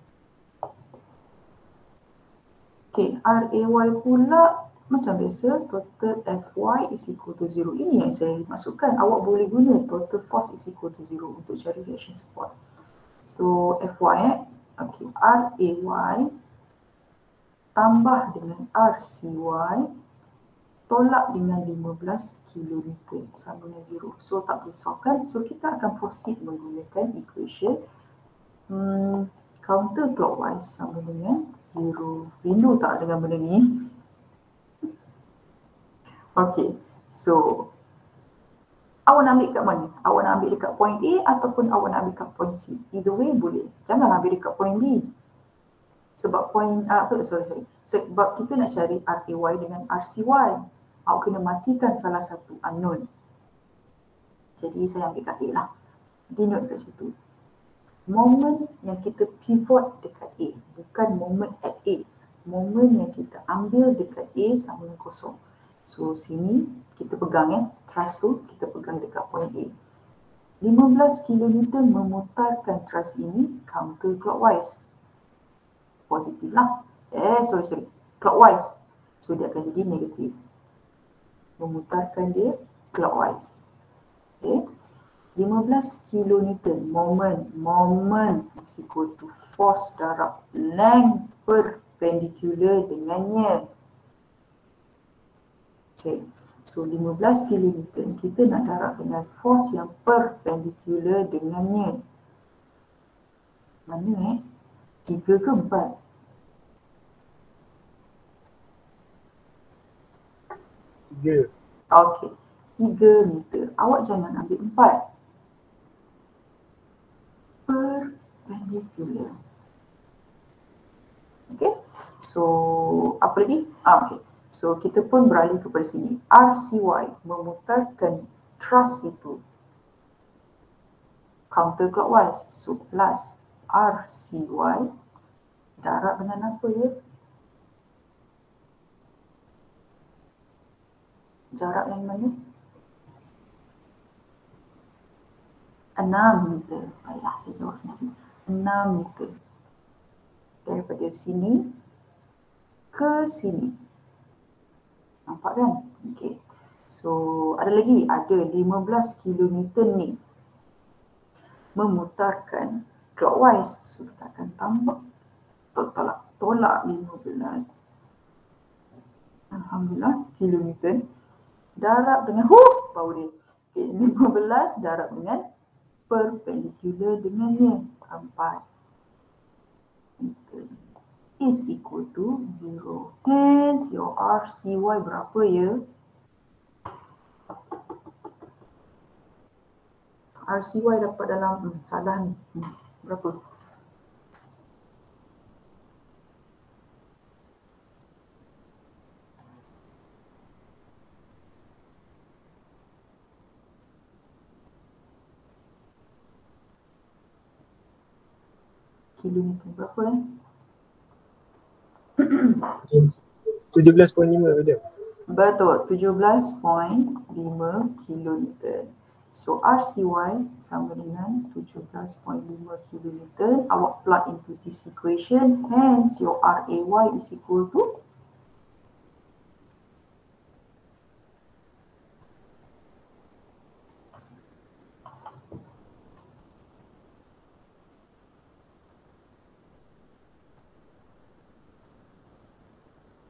Okay, R A Y pula macam biasa total F Y is equal to zero. Ini yang saya masukkan. Awak boleh guna total force is equal to zero untuk cari reaction support. So F Y eh. Okay, R A Y tambah dengan R C Y tolak dengan lima belas kilonewton sama dengan zero. So tak risaukan. So kita akan proceed menggunakan equation hmm, counterclockwise sama dengan zero. Rindu tak dengan benda ni? Okay, so awak nak ambil kat mana? Awak nak ambil dekat point A ataupun awak nak ambil kat point C? Either way boleh. Jangan ambil dekat point B. Sebab point, uh, apa, sorry, sorry. Sebab kita nak cari R A Y dengan R C Y. Awak kena matikan salah satu unknown. Jadi saya ambil kat A lah. Denote kat situ. Moment yang kita pivot dekat A. Bukan moment at A. Moment yang kita ambil dekat A sama dengan kosong. So sini kita pegang eh. Thrust tu kita pegang dekat point A. lima belas kilonewton memutarkan thrust ini counterclockwise. Positif lah. Eh, sorry, sorry. Clockwise. So dia akan jadi negatif. Memutarkan dia clockwise. Okay. lima belas kilonewton moment. Moment is equal to force darab length perpendicular dengannya. Okay. So lima belas kilonewton kita nak darab dengan force yang perpendicular dengannya. Mana eh? Tiga ke empat? Tiga. Okey. Tiga meter. Awak jangan ambil empat. Perpendicular. Okay. So apa lagi? Ah, okay. So kita pun beralih kepada sini. R C Y memutarkan thrust itu counterclockwise. So plus R C Y darab dengan apa ya? Jarak yang mana? enam meter. Baiklah, saya jawab sendiri. enam meter. Daripada sini ke sini. Nampak kan? Okey. So, ada lagi. Ada lima belas kilonewton ni. Memutarkan clockwise. So, kita akan tambah. Tolak. Tolak lima belas. Alhamdulillah. Kilonewton. Darab dengan, huh, bau dia. Okay, lima belas darab dengan perpendicular dengannya. empat meter is equal to zero. Hence, your R C Y berapa ya? R C Y dapat dalam, hmm, salah ni. Hmm, berapa? Kilometer berapa eh? tujuh belas perpuluhan lima betul? Betul, tujuh belas perpuluhan lima kilonewton. So R C Y sama dengan tujuh belas perpuluhan lima kilonewton. Awak plug into this equation. Hence your R A Y is equal to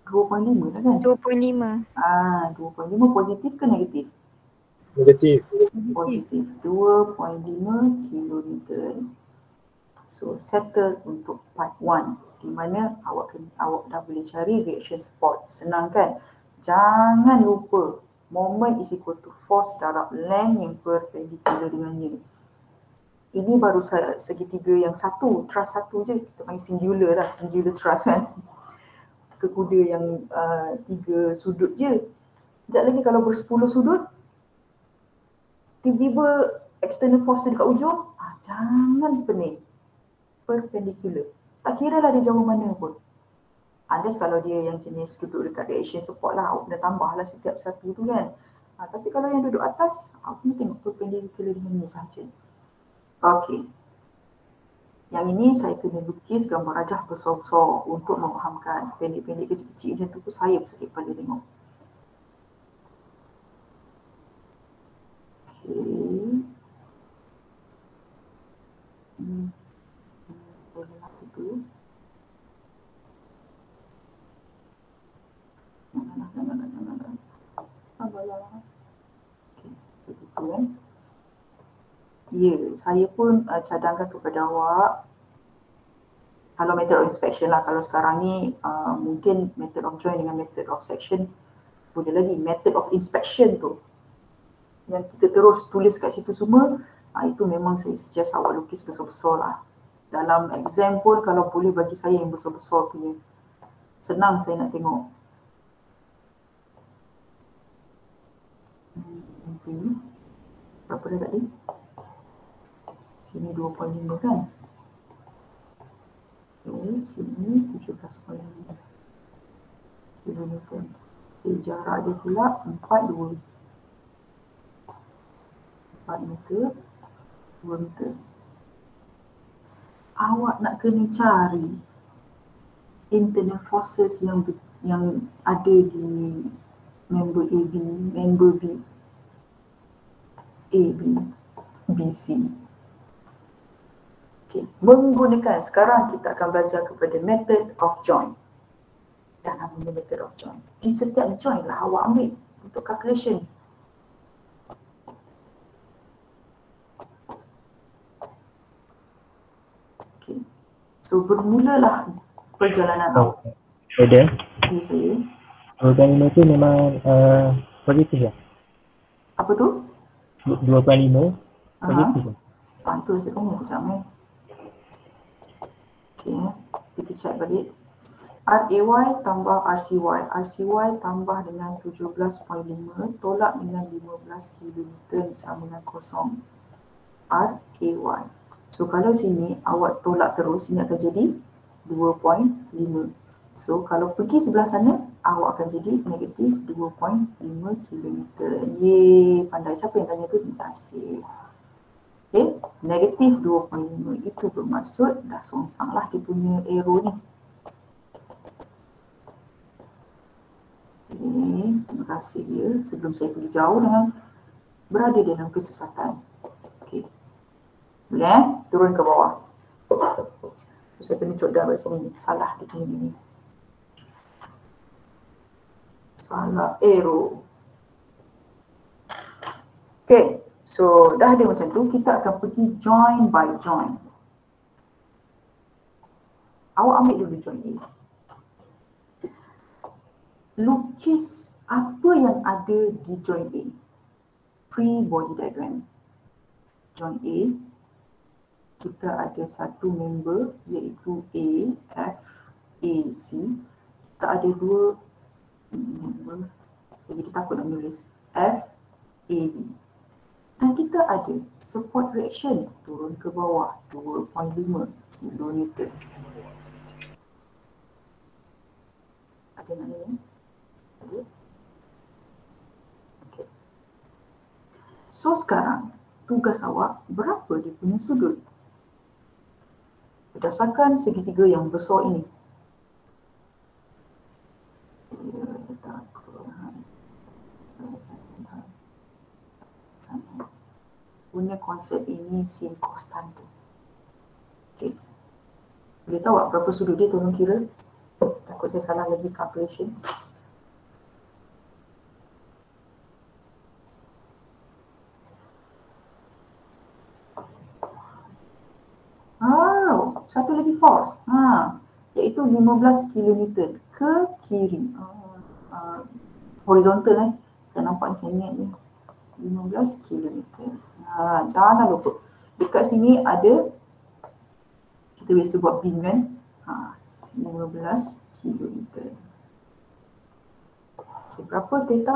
dua perpuluhan lima lah kan? dua puluh lima. Ah, dua perpuluhan lima positif ke negatif? Negatif. Positif. dua perpuluhan lima kilonewton. So settle untuk part one, di mana awak awak dah boleh cari reaction support. Senang kan? Jangan lupa moment is equal to force darab length yang perpendicular dengannya. Ini baru segitiga yang satu, truss satu je. Kita panggil singular lah, singular truss kan. Kekuda yang uh, tiga sudut je. Sekejap lagi kalau bersepuluh sudut, tiba-tiba external force tu dekat ujung, ah, jangan pening. Perpendicular. Tak kira lah dia jauh mana pun. Unless kalau dia yang jenis duduk dekat reaction support lah, awak kena tambah lah setiap satu tu kan. Ha, tapi kalau yang duduk atas, awak kena tengok perpendicular dengan ni sahaja. Okey. Yang ini saya kena lukis gambar rajah besar-besar untuk memahamkan. Pendek-pendek kecil-kecil macam tu pun saya pun sakit kepala tengok. Okey. Hmm. Itu. Okey, begitu kan. Ya, saya pun uh, cadangkan kepada awak kalau method of inspection lah. Kalau sekarang ni uh, mungkin method of join dengan method of section boleh lagi. Method of inspection tu yang kita terus tulis kat situ semua, uh, itu memang saya suggest awak lukis besar-besar lah. Dalam exam pun kalau boleh bagi saya yang besar-besar punya. Senang saya nak tengok. Hmm, berapa dah tadi? Sini dua perpuluhan lima kan? Okay, sini tujuh belas perpuluhan lima kilonewton. Okay, jarak dia pula empat puluh dua. empat meter, dua meter. Awak nak kena cari internal forces yang yang ada di member A B, member B, A B, B C. Okay. Menggunakan, sekarang kita akan belajar kepada method of join. Dan namanya method of join. Di setiap join lah awak ambil untuk calculation. Okay. So bermulalah perjalanan awak. Ada. Ya saya. dua puluh lima tu memang uh, positif ya? Apa tu? dua puluh lima positif ya? Ah, itu saya tanya kejap eh. Okay, kita check balik. R A Y tambah R C Y. R C Y tambah dengan tujuh belas perpuluhan lima tolak dengan lima belas kilonewton sama dengan kosong. R A Y. So kalau sini awak tolak terus, ini akan jadi dua perpuluhan lima. So kalau pergi sebelah sana, awak akan jadi negatif dua perpuluhan lima kilonewton. Yeay, pandai. Siapa yang tanya tu? Terima kasih. Okay, negatif dua perpuluhan lima itu bermaksud dah songsang lah dia punya arrow ni. Okay, terima kasih dia. Sebelum saya pergi jauh dengan berada dalam kesesatan. Okay, boleh eh? Turun ke bawah. So, saya kena codang kat sini. Salah dia punya ni. Salah arrow. Okay. So, dah ada macam tu, kita akan pergi join by join. Awak ambil dulu join A. Lukis apa yang ada di join A. Free body diagram. Join A. Kita ada satu member iaitu A, F, A, C. Kita ada dua member. Saya jadi takut nak menulis. F, A, B. Dan kita ada support reaction turun ke bawah dua perpuluhan lima kilonewton. Ada nak ni? Ada? Okay. So sekarang tugas awak berapa dia punya sudut? Berdasarkan segitiga yang besar ini. Guna konsep ini sin konstan tu. Okey. Boleh tahu tak berapa sudut dia, tolong kira. Takut takut saya salah lagi calculation. Oh, satu lagi force. Ha, iaitu lima belas kilonewton ke kiri. Uh, uh, horizontal eh. Saya nampak ni saya ingat ni. lima belas kilonewton. Ha, jangan lupa. Dekat sini ada, kita biasa buat beam kan. Ha, lima belas kilonewton. Okay, berapa theta?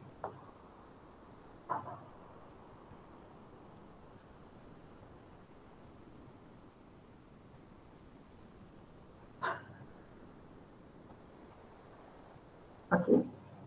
Okey.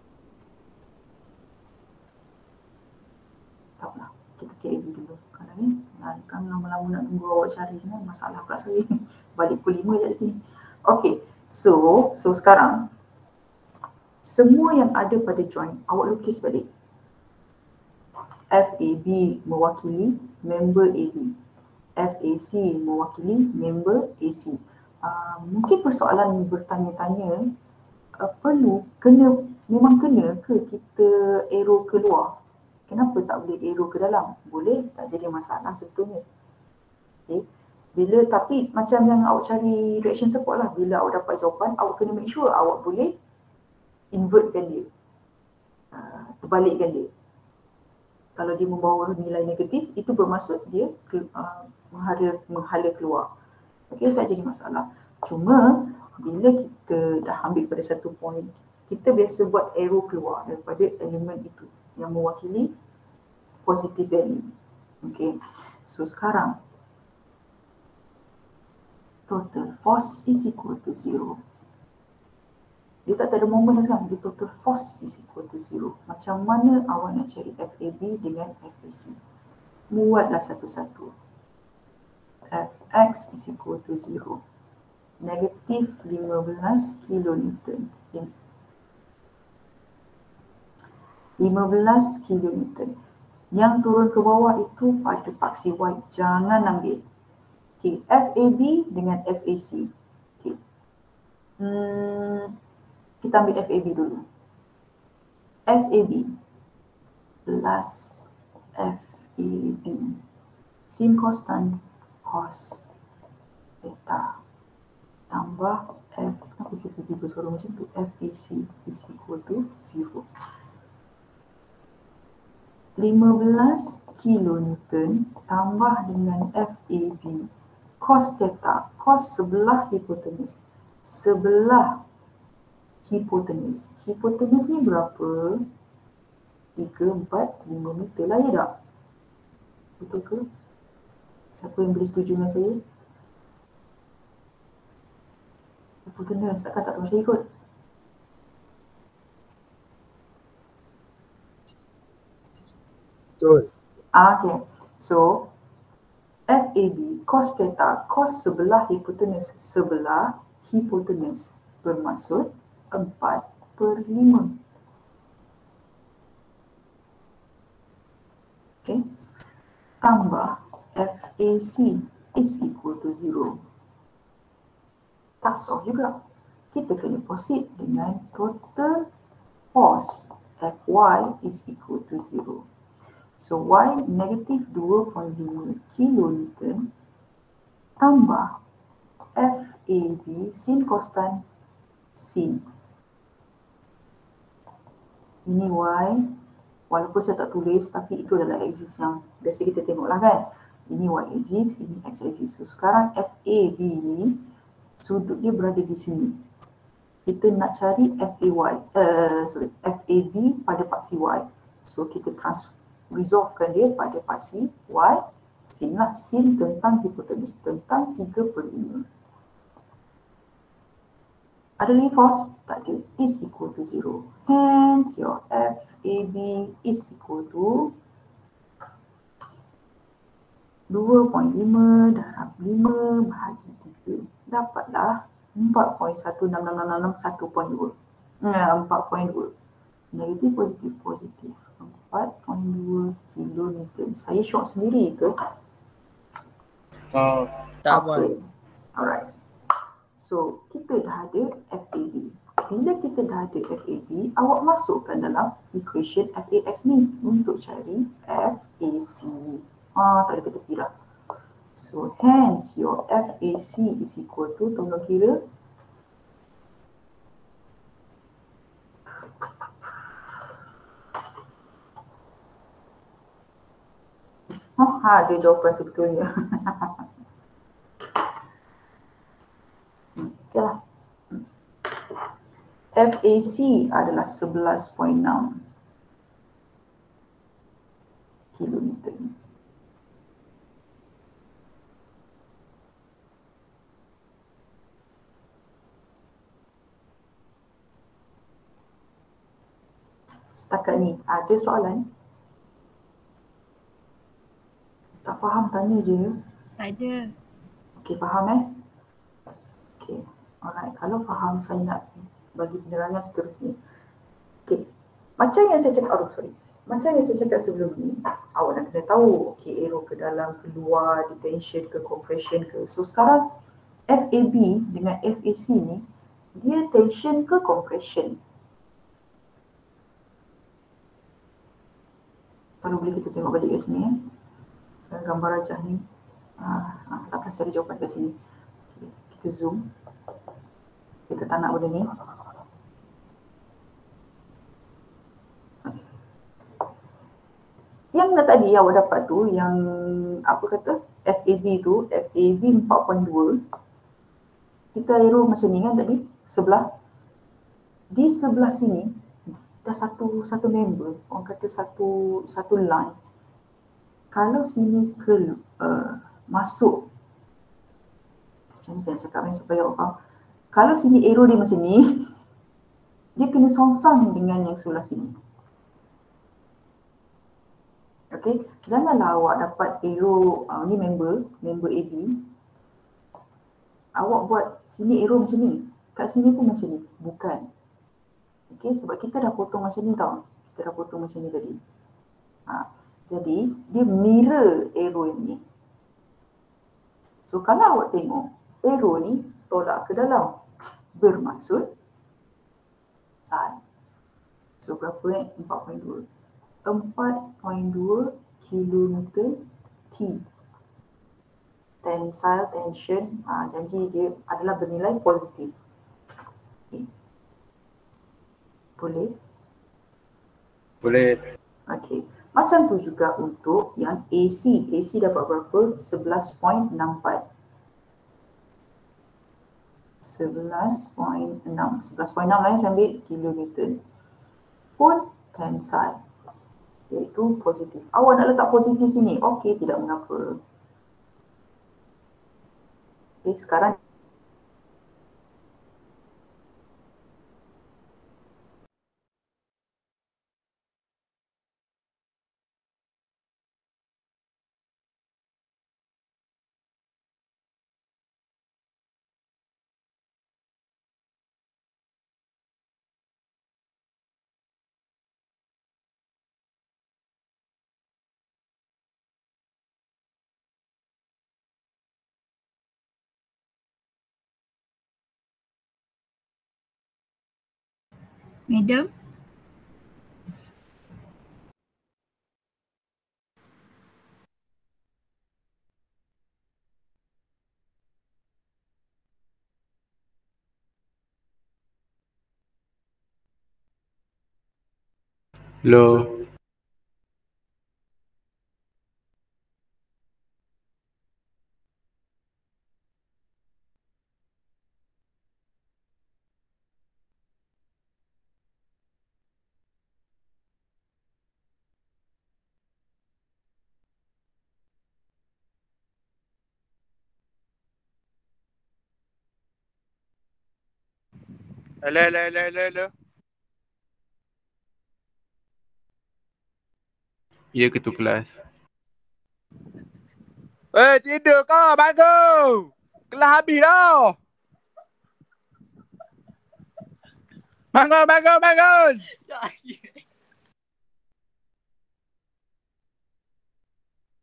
Taklah, kita K A B dulu. Kalau ni, kan lama-lama nak tunggu awak cari ni, masalah pula saya. Balik pukul lima je lagi. Okey, so, so sekarang, semua yang ada pada joint, awak lukis balik. F A B mewakili member A B. F A C mewakili member A C. Uh, mungkin persoalan bertanya-tanya, uh, perlu, kena, memang kena ke kita arrow keluar? Kenapa tak boleh arrow ke dalam? Boleh, tak jadi masalah sebetulnya. Okay. Bila, tapi macam yang awak cari reaction support lah, bila awak dapat jawapan, awak kena make sure awak boleh invertkan dia, uh, terbalikkan dia. Kalau dia membawa nilai negatif, itu bermaksud dia uh, menghala, menghala keluar. Okey, tak jadi masalah. Cuma bila kita dah ambil pada satu point, kita biasa buat arrow keluar daripada elemen itu yang mewakili positive value. Okey. So sekarang total force is equal to zero. Dia tak ada moment sekarang, dia total force is equal to zero. Macam mana awak nak cari F A B dengan F A C? Buatlah satu-satu. Fx is equal to zero. Negatif lima belas kilonewton. lima belas kilonewton. Yang turun ke bawah itu pada paksi Y. Jangan ambil. Okay. F A B dengan F A C. Okay. Hmm, kita ambil F A B dulu. F A B plus F A B. Sin constant cos theta tambah F, kenapa saya tiba-tiba suara macam tu? F A C is equal to zero. lima belas kilonewton tambah dengan F A B cos theta, cos sebelah hipotenus. Sebelah hipotenus. Hipotenus ni berapa? tiga, empat, lima meter lah ya tak? Betul ke? Siapa yang boleh setuju dengan saya? Hipotenus, takkan tak tahu saya ikut? Betul. Ah, okay. So, F A B cos theta, cos sebelah hipotenus, sebelah hipotenus bermaksud empat per lima. Okay. Tambah F A C is equal to zero. Tak sah juga. Kita kena proceed dengan total force. F Y is equal to zero. So Y negatif dua perpuluhan lima kilonewton tambah F A B sin constant sin. Ini Y, walaupun saya tak tulis tapi itu adalah axis yang biasa kita tengoklah kan. Ini Y axis, ini X axis. So sekarang F A B ni sudut dia berada di sini. Kita nak cari F A Y, uh, sorry, F A B pada paksi Y. So kita transfer, resolvekan dia pada paksi Y, sin lah, sin tentang hipotenus, tentang tiga per lima. Ada lagi force? Tak ada. Is equal to zero. Hence your F A B is equal to dua perpuluhan lima darab lima bahagi tiga. Dapatlah empat perpuluhan satu enam enam enam enam satu perpuluhan dua. Nah, empat perpuluhan dua. Negatif, positif, positif. empat perpuluhan dua kilonewton. Saya syok sendiri ke? Oh. Tak Okay. buat. Alright. So, kita dah ada F A B. Bila kita dah ada F A B, awak masukkan dalam equation F A X ni untuk cari F A C. Ah, tak ada ke tepi lah. So, hence your F A C is equal to, tolong kira. Oh, ha, ada jawapan sebetulnya. Okay lah. F A C adalah sebelas perpuluhan enam kilometer. Setakat ni, ada soalan? Tak faham, tanya je. Ada. Okey, faham eh? Okey, alright. Kalau faham, saya nak bagi penerangan seterusnya. Okey, macam yang saya cakap, oh sorry. Macam yang saya cakap sebelum ni, awak nak kena tahu, okey, arrow ke dalam, keluar, detention ke, compression ke. So sekarang, F A B dengan F A C ni, dia tension ke compression? Kalau boleh kita tengok balik kat sini eh. Gambar rajah ni. Ah, ah, tak pasti ada jawapan kat sini. Okay, kita zoom. Kita tak nak benda ni. Okay. Yang nak tadi awak dapat tu, yang apa kata F A B tu, F A B empat perpuluhan dua. Kita arrow macam ni kan tadi, sebelah. Di sebelah sini, dah satu satu member, orang kata satu satu line. Kalau sini ke uh, masuk, macam saya cakap ni supaya awak faham. Kalau sini arrow dia macam ni, dia kena songsang dengan yang sebelah sini. Okey, janganlah awak dapat arrow uh, ni member, member A B. Awak buat sini arrow macam ni, kat sini pun macam ni. Bukan. Okey, sebab kita dah potong macam ni tau. Kita dah potong macam ni tadi. Ha, jadi dia mirror arrow yang ni. So kalau awak tengok arrow ni tolak ke dalam, bermaksud side. So berapa eh? empat perpuluhan dua. empat perpuluhan dua kilometer T. Tensile tension, ha, janji dia adalah bernilai positif. Okay. Boleh? Boleh. Okey. Macam tu juga untuk yang A C. A C dapat berapa? sebelas perpuluhan enam empat. sebelas perpuluhan enam. sebelas perpuluhan enam lah saya ambil kilometer. Pun tensile. Iaitu positif. Awak nak letak positif sini. Okey, tidak mengapa. Okey, sekarang Madam? Hello. Hello, hello, hello, hello, hello. Ya, ketua kelas. Eh, tidur kau, bangun. Kelas habis dah. Bangun, bangun, bangun.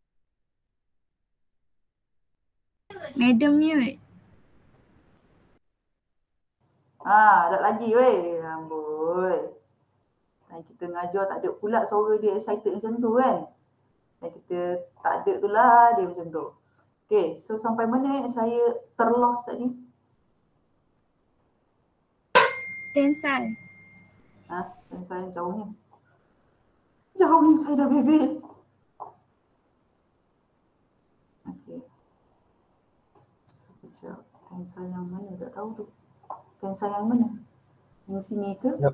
Madam mute. Ha, tak lagi weh. Amboi. Dan kita ngajar tak ada pula suara dia excited macam tu kan. Dan kita tak ada tu lah dia macam tu. Okay, so sampai mana saya terlost tadi? Tensile. Ha, dan saya jauhnya. Jauhnya saya dah bebel. Okay. Sekejap. Tensile yang mana tak tahu tu. Tensile yang mana? Yang sini ke? Yep.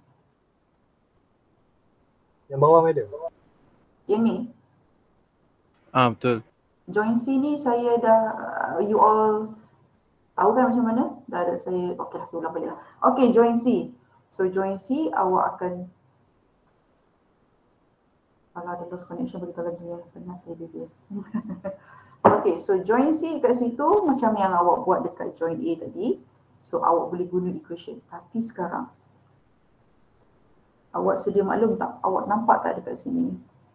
Yang bawah madam. Yang ni? Ah, betul. Join C ni saya dah, uh, you all tahu kan macam mana? Dah ada saya, okey lah, saya ulang balik lah. Okay, join C. So join C, awak akan, kalau ada lost connection beritahu lagi ya, pernah saya bebel. Okay, so join C kat situ macam yang awak buat dekat join A tadi. So awak boleh guna equation. Tapi sekarang, awak sedia maklum tak? Awak nampak tak dekat sini?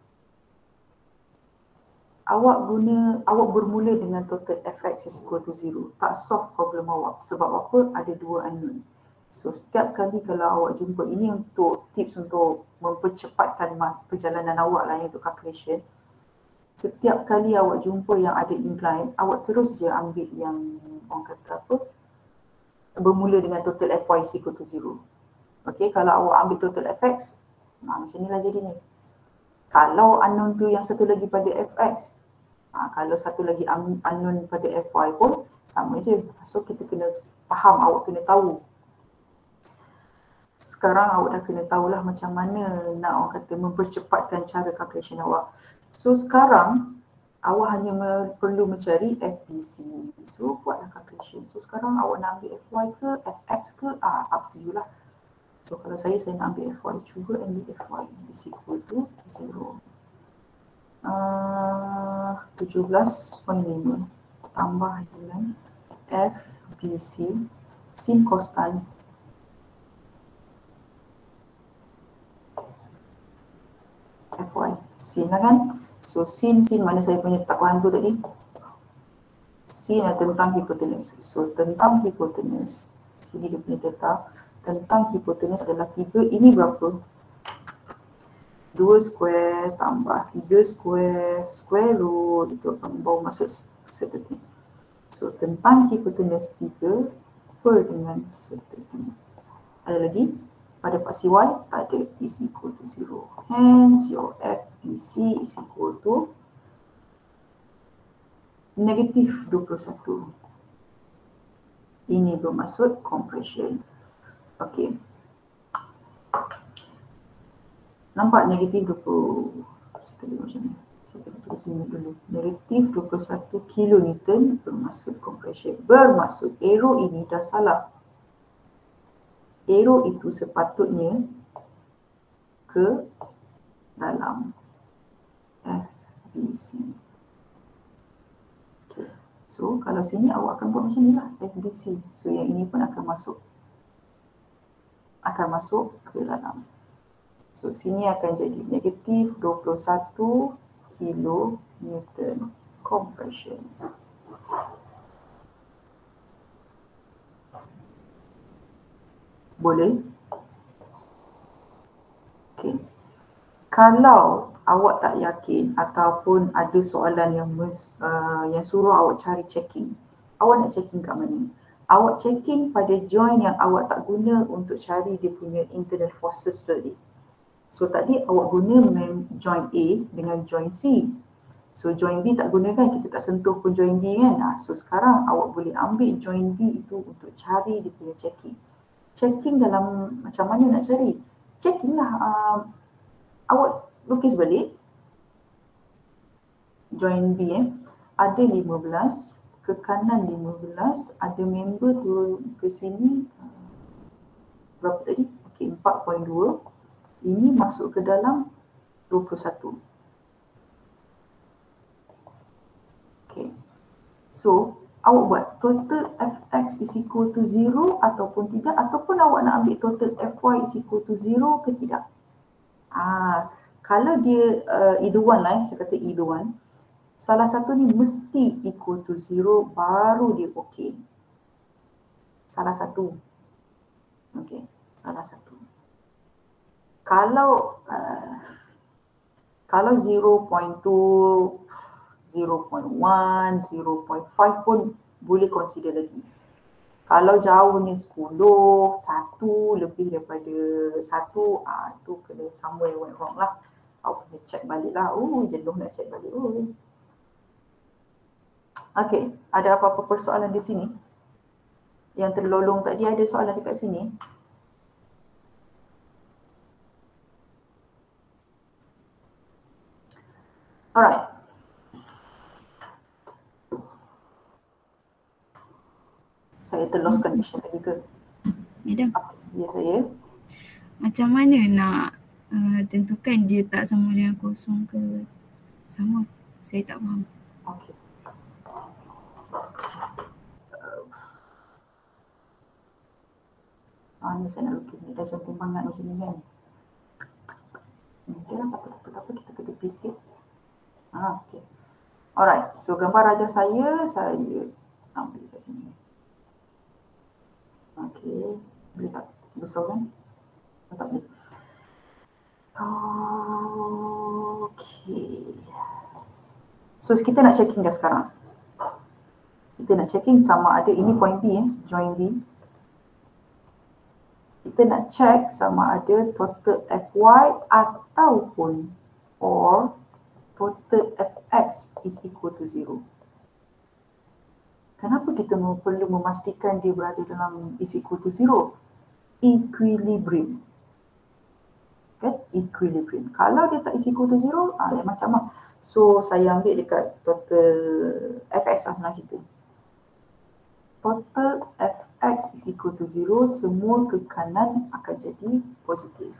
Awak guna, awak bermula dengan total f(x) is equal to zero. Tak solve problem awak. Sebab apa? Ada dua unknown. So setiap kali kalau awak jumpa, ini untuk tips untuk mempercepatkan perjalanan awak lah untuk calculation. Setiap kali awak jumpa yang ada incline, awak terus je ambil yang orang kata apa? Bermula dengan total fy is equal to zero. Okay, kalau awak ambil total fx, nah, macam ni lah jadinya. Kalau unknown tu yang satu lagi pada fx, ha, kalau satu lagi unknown pada fy pun sama je. So kita kena faham, awak kena tahu. Sekarang awak dah kena tahulah macam mana nak orang kata mempercepatkan cara calculation awak. So sekarang awak hanya me- perlu mencari F B C. So buatlah calculation. So sekarang awak nak ambil fy ke, fx ke, ah, up to you lah. So kalau saya, saya nak ambil fy, cuba ambil fy is equal to zero. Uh, tujuh belas perpuluhan lima tambah dengan F B C sin kostan fy. Sin lah kan? So sin, sin mana saya punya takwan tu tadi? Sin adalah tentang hipotenus. So tentang hipotenus, sini dia punya theta. Tentang hipotenus adalah tiga, ini berapa? dua square tambah tiga square, square root, itu akan bawa masuk seperti. So tentang hipotenus tiga per dengan seperti. Ada lagi? Pada paksi Y tak ada, is equal to zero. Hence your F B C is equal to negatif dua puluh satu. Ini bermaksud compression. Okey. Nampak negatif dua puluh, kita lihat macam ni. Saya akan tulis ini dulu. Negatif dua puluh satu kilonewton bermaksud compression. Bermaksud arrow ini dah salah. Arrow itu sepatutnya ke dalam F B C. Okay. So kalau sini awak akan buat macam ni lah, F B C. So yang ini pun akan masuk. Akan masuk ke dalam. So sini akan jadi negatif dua puluh satu kilonewton compression. Boleh? Okay. Kalau awak tak yakin ataupun ada soalan yang mes, uh, yang suruh awak cari checking, awak nak checking kat mana? Awak checking pada join yang awak tak guna untuk cari dia punya internal forces tadi. So tadi awak guna mem join A dengan join C. So join B tak gunakan, kita tak sentuh pun join B kan. Nah, so sekarang awak boleh ambil join B itu untuk cari dia punya checking. Checking dalam macam mana nak cari? Checking lah. Uh, awak lukis balik. Join B eh. Ada lima belas, ke kanan lima belas, ada member turun ke sini. Uh, berapa tadi? Okey, empat perpuluhan dua. Ini masuk ke dalam dua puluh satu. Okay. So, awak buat total fx is equal to zero ataupun tidak, ataupun awak nak ambil total fy is equal to zero ke tidak. Ah, kalau dia uh, either one lah, saya kata either one, salah satu ni mesti equal to zero baru dia okay. Salah satu. Okey, salah satu. Kalau uh, kalau zero point two, zero point one, zero point five pun boleh consider lagi. Kalau jauhnya sepuluh, satu lebih daripada satu, ah itu kena somewhere went wrong lah. Awak kena check balik lah. Oh, jenuh nak check balik. Oh. Okey, ada apa-apa persoalan di sini? Yang terlolong tadi ada soalan dekat sini? Alright. Saya terlost connection lagi ke? Madam, Ya saya. macam mana nak uh, tentukan dia tak sama dengan kosong ke sama? Saya tak faham. Okey. Ah, ni saya nak lukis ni. Dah cantik banget macam ni kan. Okey lah, apa-apa kita ke tepi sikit. Ah, okey. Alright, so gambar raja saya, saya ambil kat sini. Okey, boleh tak besar kan? Oh, tak boleh. Okey. So kita nak checking dah sekarang. Kita nak checking sama ada ini point B eh, join B. Kita nak check sama ada total F Y ataupun or total F X is equal to zero. Kenapa kita perlu memastikan dia berada dalam is equal to zero? Equilibrium. Kan? Equilibrium. Kalau dia tak is equal to zero, ah, lain macam lah. So, saya ambil dekat total F X lah senang cerita. Total F X is equal to zero, semua ke kanan akan jadi positif.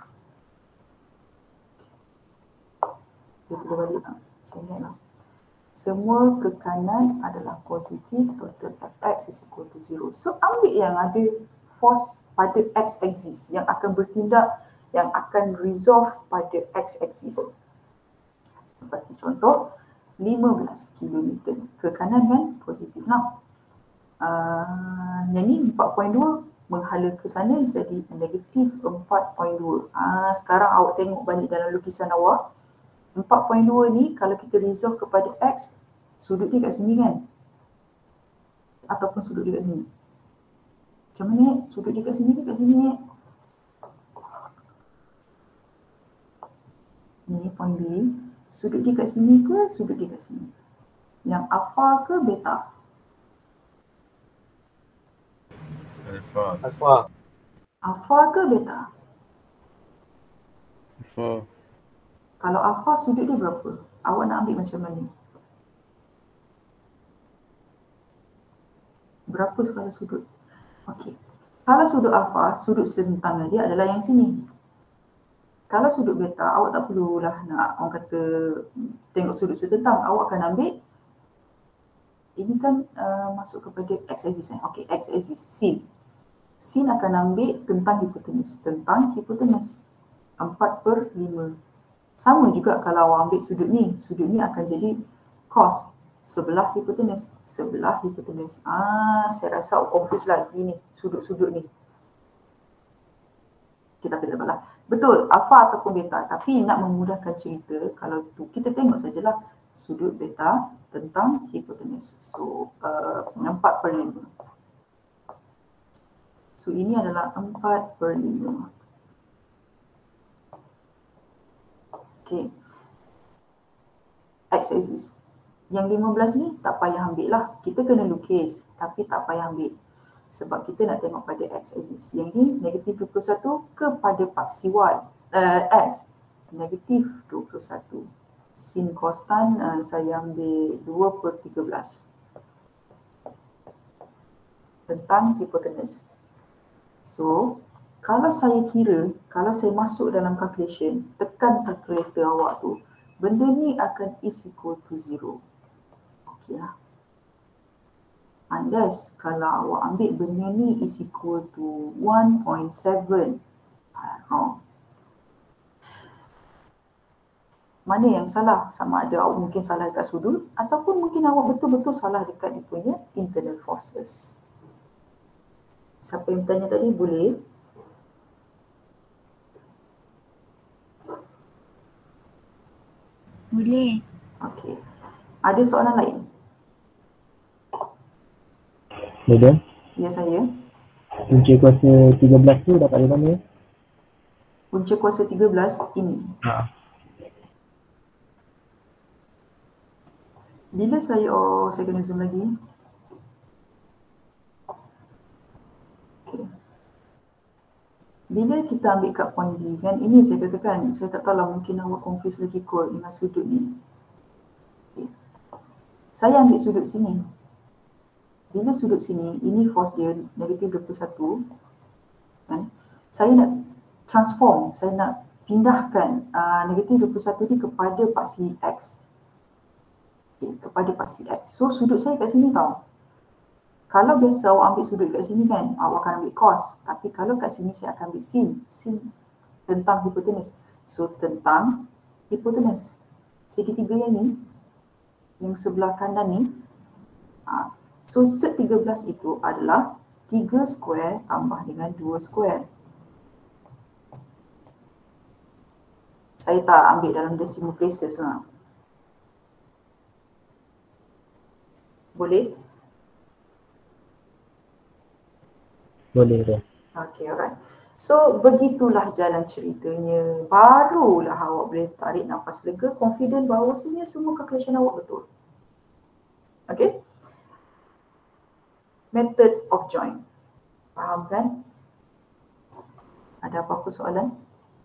Dia tulis balik lah. Saya ingat lah. Semua ke kanan adalah positif, total F X is equal to zero. So, ambil yang ada force pada x-axis yang akan bertindak, yang akan resolve pada x-axis. Seperti contoh, lima belas kilometer. Ke kanan kan, positif lah. Uh, yang ni empat point dua menghala ke sana jadi negatif empat point dua. Uh, sekarang awak tengok balik dalam lukisan awak. empat point dua ni kalau kita resolve kepada X, sudut dia kat sini kan? Ataupun sudut dia kat sini. Macam mana eh? Sudut dia kat sini ke kat sini eh? Ni point B. Sudut dia kat sini ke sudut dia kat sini? Yang alpha ke beta? Alpha. Alpha. Alpha ke beta? Alpha. Kalau alpha sudut dia berapa? Awak nak ambil macam mana? Berapa skala sudut? Okey. Kalau sudut alpha, sudut sentang dia adalah yang sini. Kalau sudut beta, awak tak perlulah nak orang kata tengok sudut setentang. Awak akan ambil, ini kan uh, masuk kepada x-axis. Eh? Okey, x-axis, sin. Sin akan ambil tentang hipotenus. Tentang hipotenus. empat per lima. Sama juga kalau awak ambil sudut ni. Sudut ni akan jadi cos. Sebelah hipotenus. Sebelah hipotenus. Ah, saya rasa awak confuse lagi ni. Sudut-sudut ni. Kita pilih lah. Betul, alpha ataupun beta. Tapi nak memudahkan cerita, kalau tu kita tengok sajalah sudut beta tentang hipotenus. So, uh, empat per lima. So, ini adalah empat per lima. Okey. X-axis. Yang lima belas ni tak payah ambil lah. Kita kena lukis tapi tak payah ambil. Sebab kita nak tengok pada x-axis. Yang ni negatif dua puluh satu kepada paksi y. Uh, x. Negatif dua puluh satu. Sin konstan uh, saya ambil dua per tiga belas. Tentang hipotenus. So, kalau saya kira, kalau saya masuk dalam calculation, tekan calculator awak tu, benda ni akan is equal to zero. Okey lah. Unless kalau awak ambil benda ni is equal to one point seven. Ah, wrong. Mana yang salah? Sama ada awak mungkin salah dekat sudut ataupun mungkin awak betul-betul salah dekat dia punya internal forces. Siapa yang tanya tadi boleh Boleh. Okey. Ada soalan lain? Madam, Ya, saya. punca kuasa tiga belas tu dapat dari mana? Punca kuasa tiga belas ini. Ha. Bila saya, oh saya kena zoom lagi. Okay. Bila kita ambil kat point D kan, ini saya katakan, saya tak tahu lah mungkin awak confuse lagi kot dengan sudut ni. Okay. Saya ambil sudut sini. Bila sudut sini, ini force dia negatif dua puluh satu. Kan? Saya nak transform, saya nak pindahkan uh, negatif dua puluh satu ni kepada paksi X. Okay, kepada paksi X. So sudut saya kat sini tau. Kalau biasa awak ambil sudut kat sini kan, awak akan ambil cos. Tapi kalau kat sini saya akan ambil sin. Sin tentang hipotenus. So tentang hipotenus. Segitiga yang ni, yang sebelah kanan ni. Ha. So sek tiga belas itu adalah tiga square tambah dengan dua square. Saya tak ambil dalam decimal places lah. Boleh? Boleh tu. Okay, alright. So, begitulah jalan ceritanya. Barulah awak boleh tarik nafas lega, confident bahawasanya semua calculation awak betul. Okay? Method of join. Faham kan? Ada apa-apa soalan?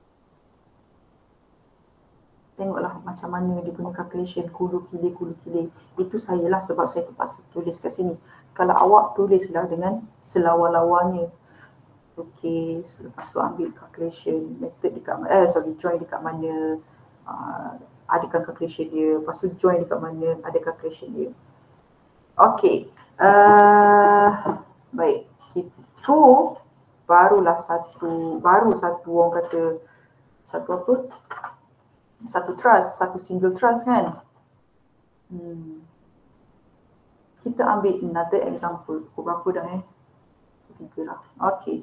Tengoklah macam mana dia punya calculation, kulu kili, kulu kili. Itu saya lah sebab saya terpaksa tulis kat sini. Kalau awak tulislah dengan selawa-lawanya. Okey, selepas tu ambil calculation, method dekat mana, eh sorry, join dekat mana, uh, adakan calculation dia, lepas tu join dekat mana, ada calculation dia. Okey, uh, baik, itu barulah satu, baru satu orang kata, satu apa? Satu trust, satu single trust kan. Hmm. Kita ambil another example, pukul berapa dah eh? Tiga lah, okey.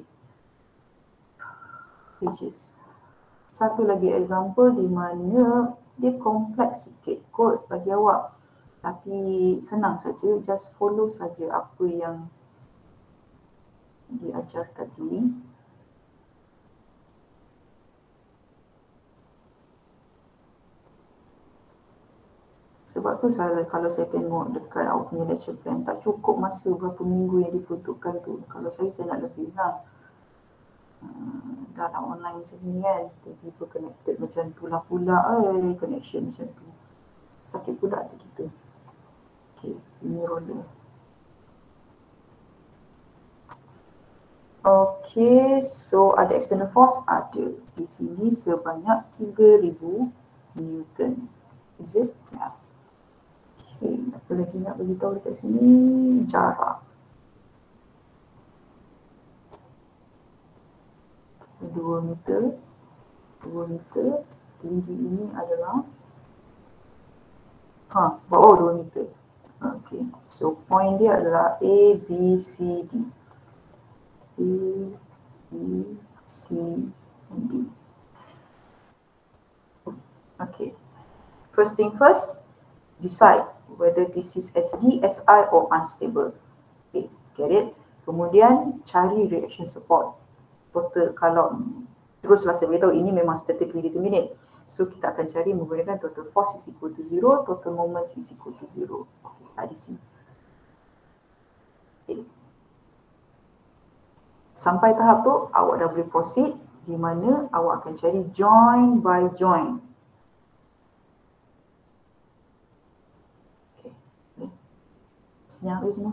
Pages. Satu lagi example di mana dia kompleks sikit kot bagi awak. Tapi senang saja, just follow saja apa yang diajar tadi. Sebab tu saya, kalau saya tengok dekat awak punya lecture plan, tak cukup masa berapa minggu yang diperuntukkan tu. Kalau saya, saya nak lebih lah. Hmm, dalam online macam ni kan, tiba-tiba connected macam tu lah pula, eh, connection macam tu. Sakit pula hati kita. Okay, ini roller. Okay, so ada external force? Ada. Di sini sebanyak tiga ribu Newton. Is it? Ya. Yeah. Okay, apa lagi nak beritahu dekat sini? Jarak. dua meter. dua meter. Tinggi ini adalah ha, bawah dua meter. Okay, so point dia adalah A, B, C, D. A, B, C, and D. Okay. First thing first, decide whether this is S D, S I or unstable. Okay, get it? Kemudian cari reaction support. Total, kalau teruslah saya beritahu ini memang statically determinate. So kita akan cari menggunakan total force is equal to zero, total moment is equal to zero. Okay, ada sini. Okay. Sampai tahap tu awak dah boleh proceed di mana awak akan cari join by join. Okay. Okay. Senyap je semua.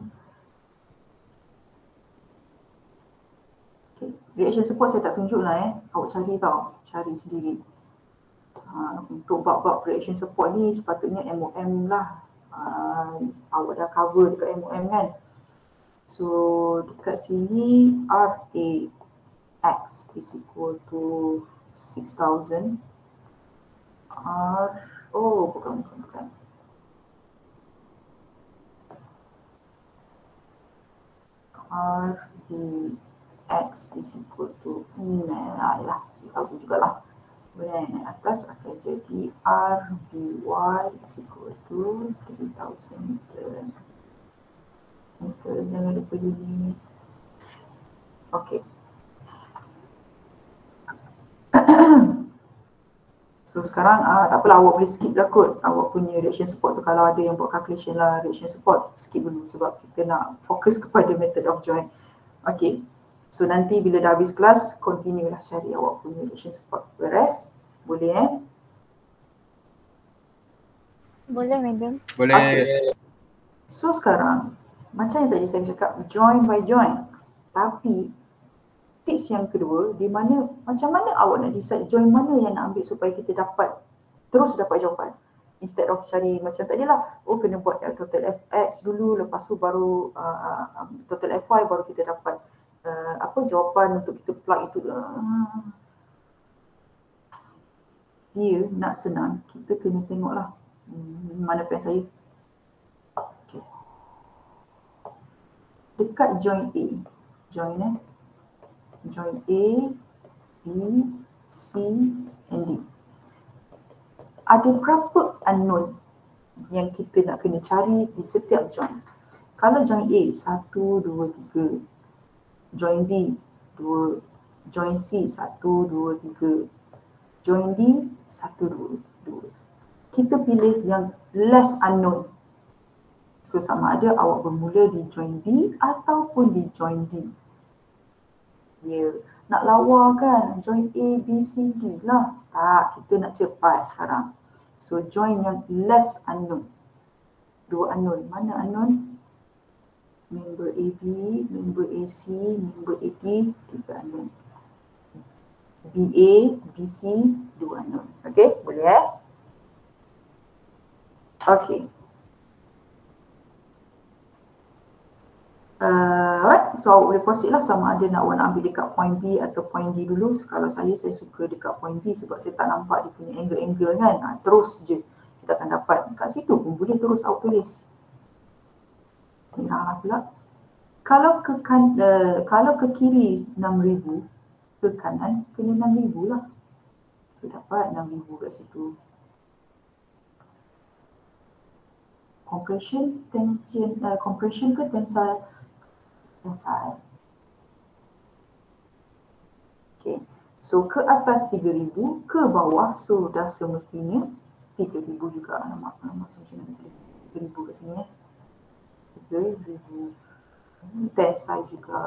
Reaction support saya tak tunjuk lah eh. Awak cari tau. Cari sendiri. Ha, untuk bab-bab reaction support ni sepatutnya M O M lah. Ha, awak dah cover dekat M O M kan. So dekat sini R A X is equal to six thousand. R, oh bukan bukan bukan. R B X is equal to, hmm, lah, six thousand juga lah. Kemudian naik atas akan jadi R dy is equal to three thousand meter. Meter, jangan lupa unit. Okey. So sekarang uh, tak apalah, awak boleh skip lah kot awak punya reaction support tu. Kalau ada yang buat calculation lah reaction support, skip dulu sebab kita nak fokus kepada method of join. Okay, so nanti bila dah habis kelas, continue lah cari awak punya reaction support. Beres? Boleh eh? Boleh, madam. Boleh. Okay. So sekarang, macam yang tadi saya cakap, join by join. Tapi tips yang kedua, di mana macam mana awak nak decide join mana yang nak ambil supaya kita dapat terus dapat jawapan. Instead of cari macam tadi lah, oh kena buat uh, total F X dulu, lepas tu baru uh, um, total F Y, baru kita dapat uh, apa jawapan untuk kita plug itu. Uh, dia nak senang, kita kena tengoklah hmm, mana plan saya. Okay. Dekat join A, join eh. Join A, B, C, and D. Ada berapa unknown yang kita nak kena cari di setiap join? Kalau join A, satu, dua, tiga. Join B, dua. Join C, satu, dua, tiga. Join D, satu, dua, dua. Kita pilih yang less unknown. So sama ada awak bermula di join B ataupun di join D. Ya, yeah. Nak lawa kan, join A, B, C, D lah. Tak, kita nak cepat sekarang. So join yang less unknown. Dua unknown, mana unknown? Member A B, member A C, member A D, tiga unknown. B A, B C, dua unknown. Okay, boleh eh? Okay. Uh, alright, so awak boleh proceed lah sama ada nak awak nak ambil dekat point B atau point D dulu. So, kalau saya, saya suka dekat point B sebab saya tak nampak dia punya angle-angle kan. Ha, terus je kita akan dapat. Kat situ pun boleh terus awak tulis. Merah lah pula. Kalau ke, kan, uh, kalau ke kiri enam ribu, ke kanan kena enam ribu lah. So dapat enam ribu kat situ. Compression, tension, uh, compression ke tensile? Tensile. Okay. So ke atas tiga ribu, ke bawah, so dah semestinya tiga ribu juga. Alamak, alamak, macam mana tiga ribu kat sini eh. tiga ribu. Tensile juga.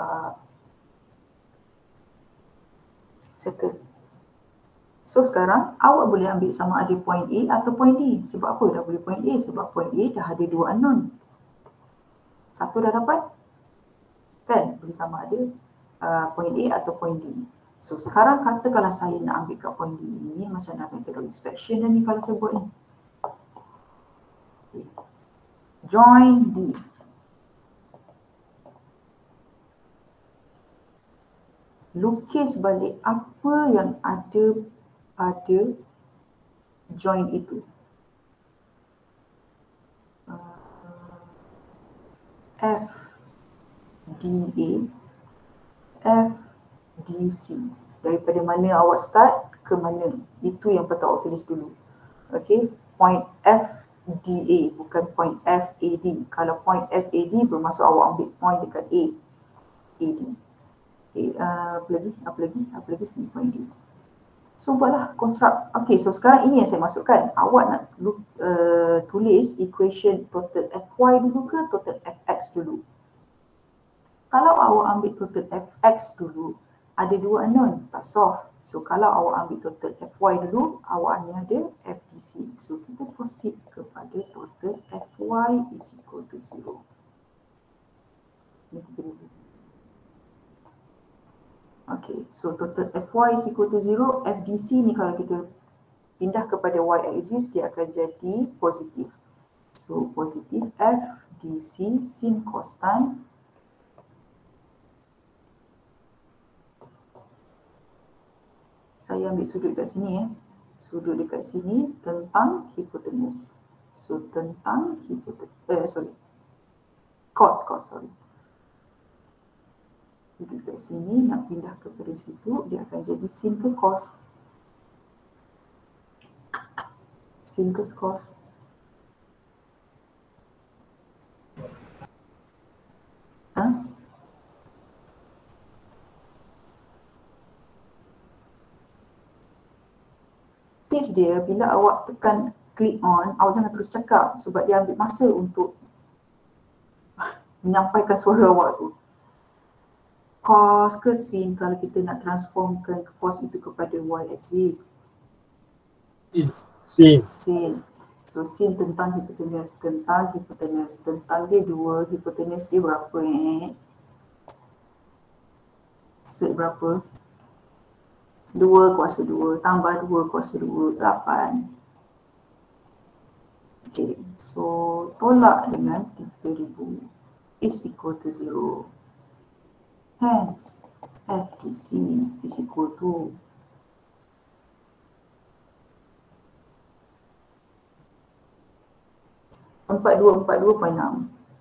Settle. So sekarang awak boleh ambil sama ada point A atau point D. Sebab apa dah boleh point A? Sebab point A dah ada dua unknown. Satu dah dapat. Kan? Boleh sama ada uh, point A atau point D. So sekarang katakanlah saya nak ambil kat point D ini, macam nak method of inspection dan ni kalau saya buat ni. Okay. Join D. Lukis balik apa yang ada pada join itu. Uh, F D A, F D C. Daripada mana awak start ke mana. Itu yang patut awak tulis dulu. Okay, point F D A bukan point F A D. Kalau point F A D bermaksud awak ambil point dekat A. A D. Okay, uh, apa lagi? Apa lagi? Apa lagi? Ni point D. So buatlah construct. Okay, so sekarang ini yang saya masukkan. Awak nak uh, tulis equation total F Y dulu ke total F X dulu? Kalau awak ambil total F X dulu, ada dua unknown, tak solve. So kalau awak ambil total F Y dulu, awak hanya ada F D C. So kita proceed kepada total F Y is equal to zero. Ini tiga ribu. Okay, so total F Y is equal to zero. F D C ni kalau kita pindah kepada Y axis, dia akan jadi positif. So positif F D C sin constant saya ambil sudut kat sini eh. Sudut dekat sini tentang hipotenus. So tentang hipotenus, eh sorry. Cos, cos, sorry. Sudut kat sini nak pindah kepada situ, dia akan jadi sin ke cos. Sin ke cos? Ha? Tips dia, bila awak tekan click on, awak jangan terus cakap sebab dia ambil masa untuk menyampaikan suara awak tu. Cos ke sin kalau kita nak transformkan cos itu kepada y-axis? Sin. Sin. Sin. So sin tentang hipotenus, tentang hipotenus, tentang dia dua, hipotenus dia berapa eh? Set berapa? dua kuasa dua tambah dua kuasa dua, lapan. Okay, so tolak dengan tiga ribu is equal to zero. Hence, F D C is equal to empat dua empat dua perpuluhan enam.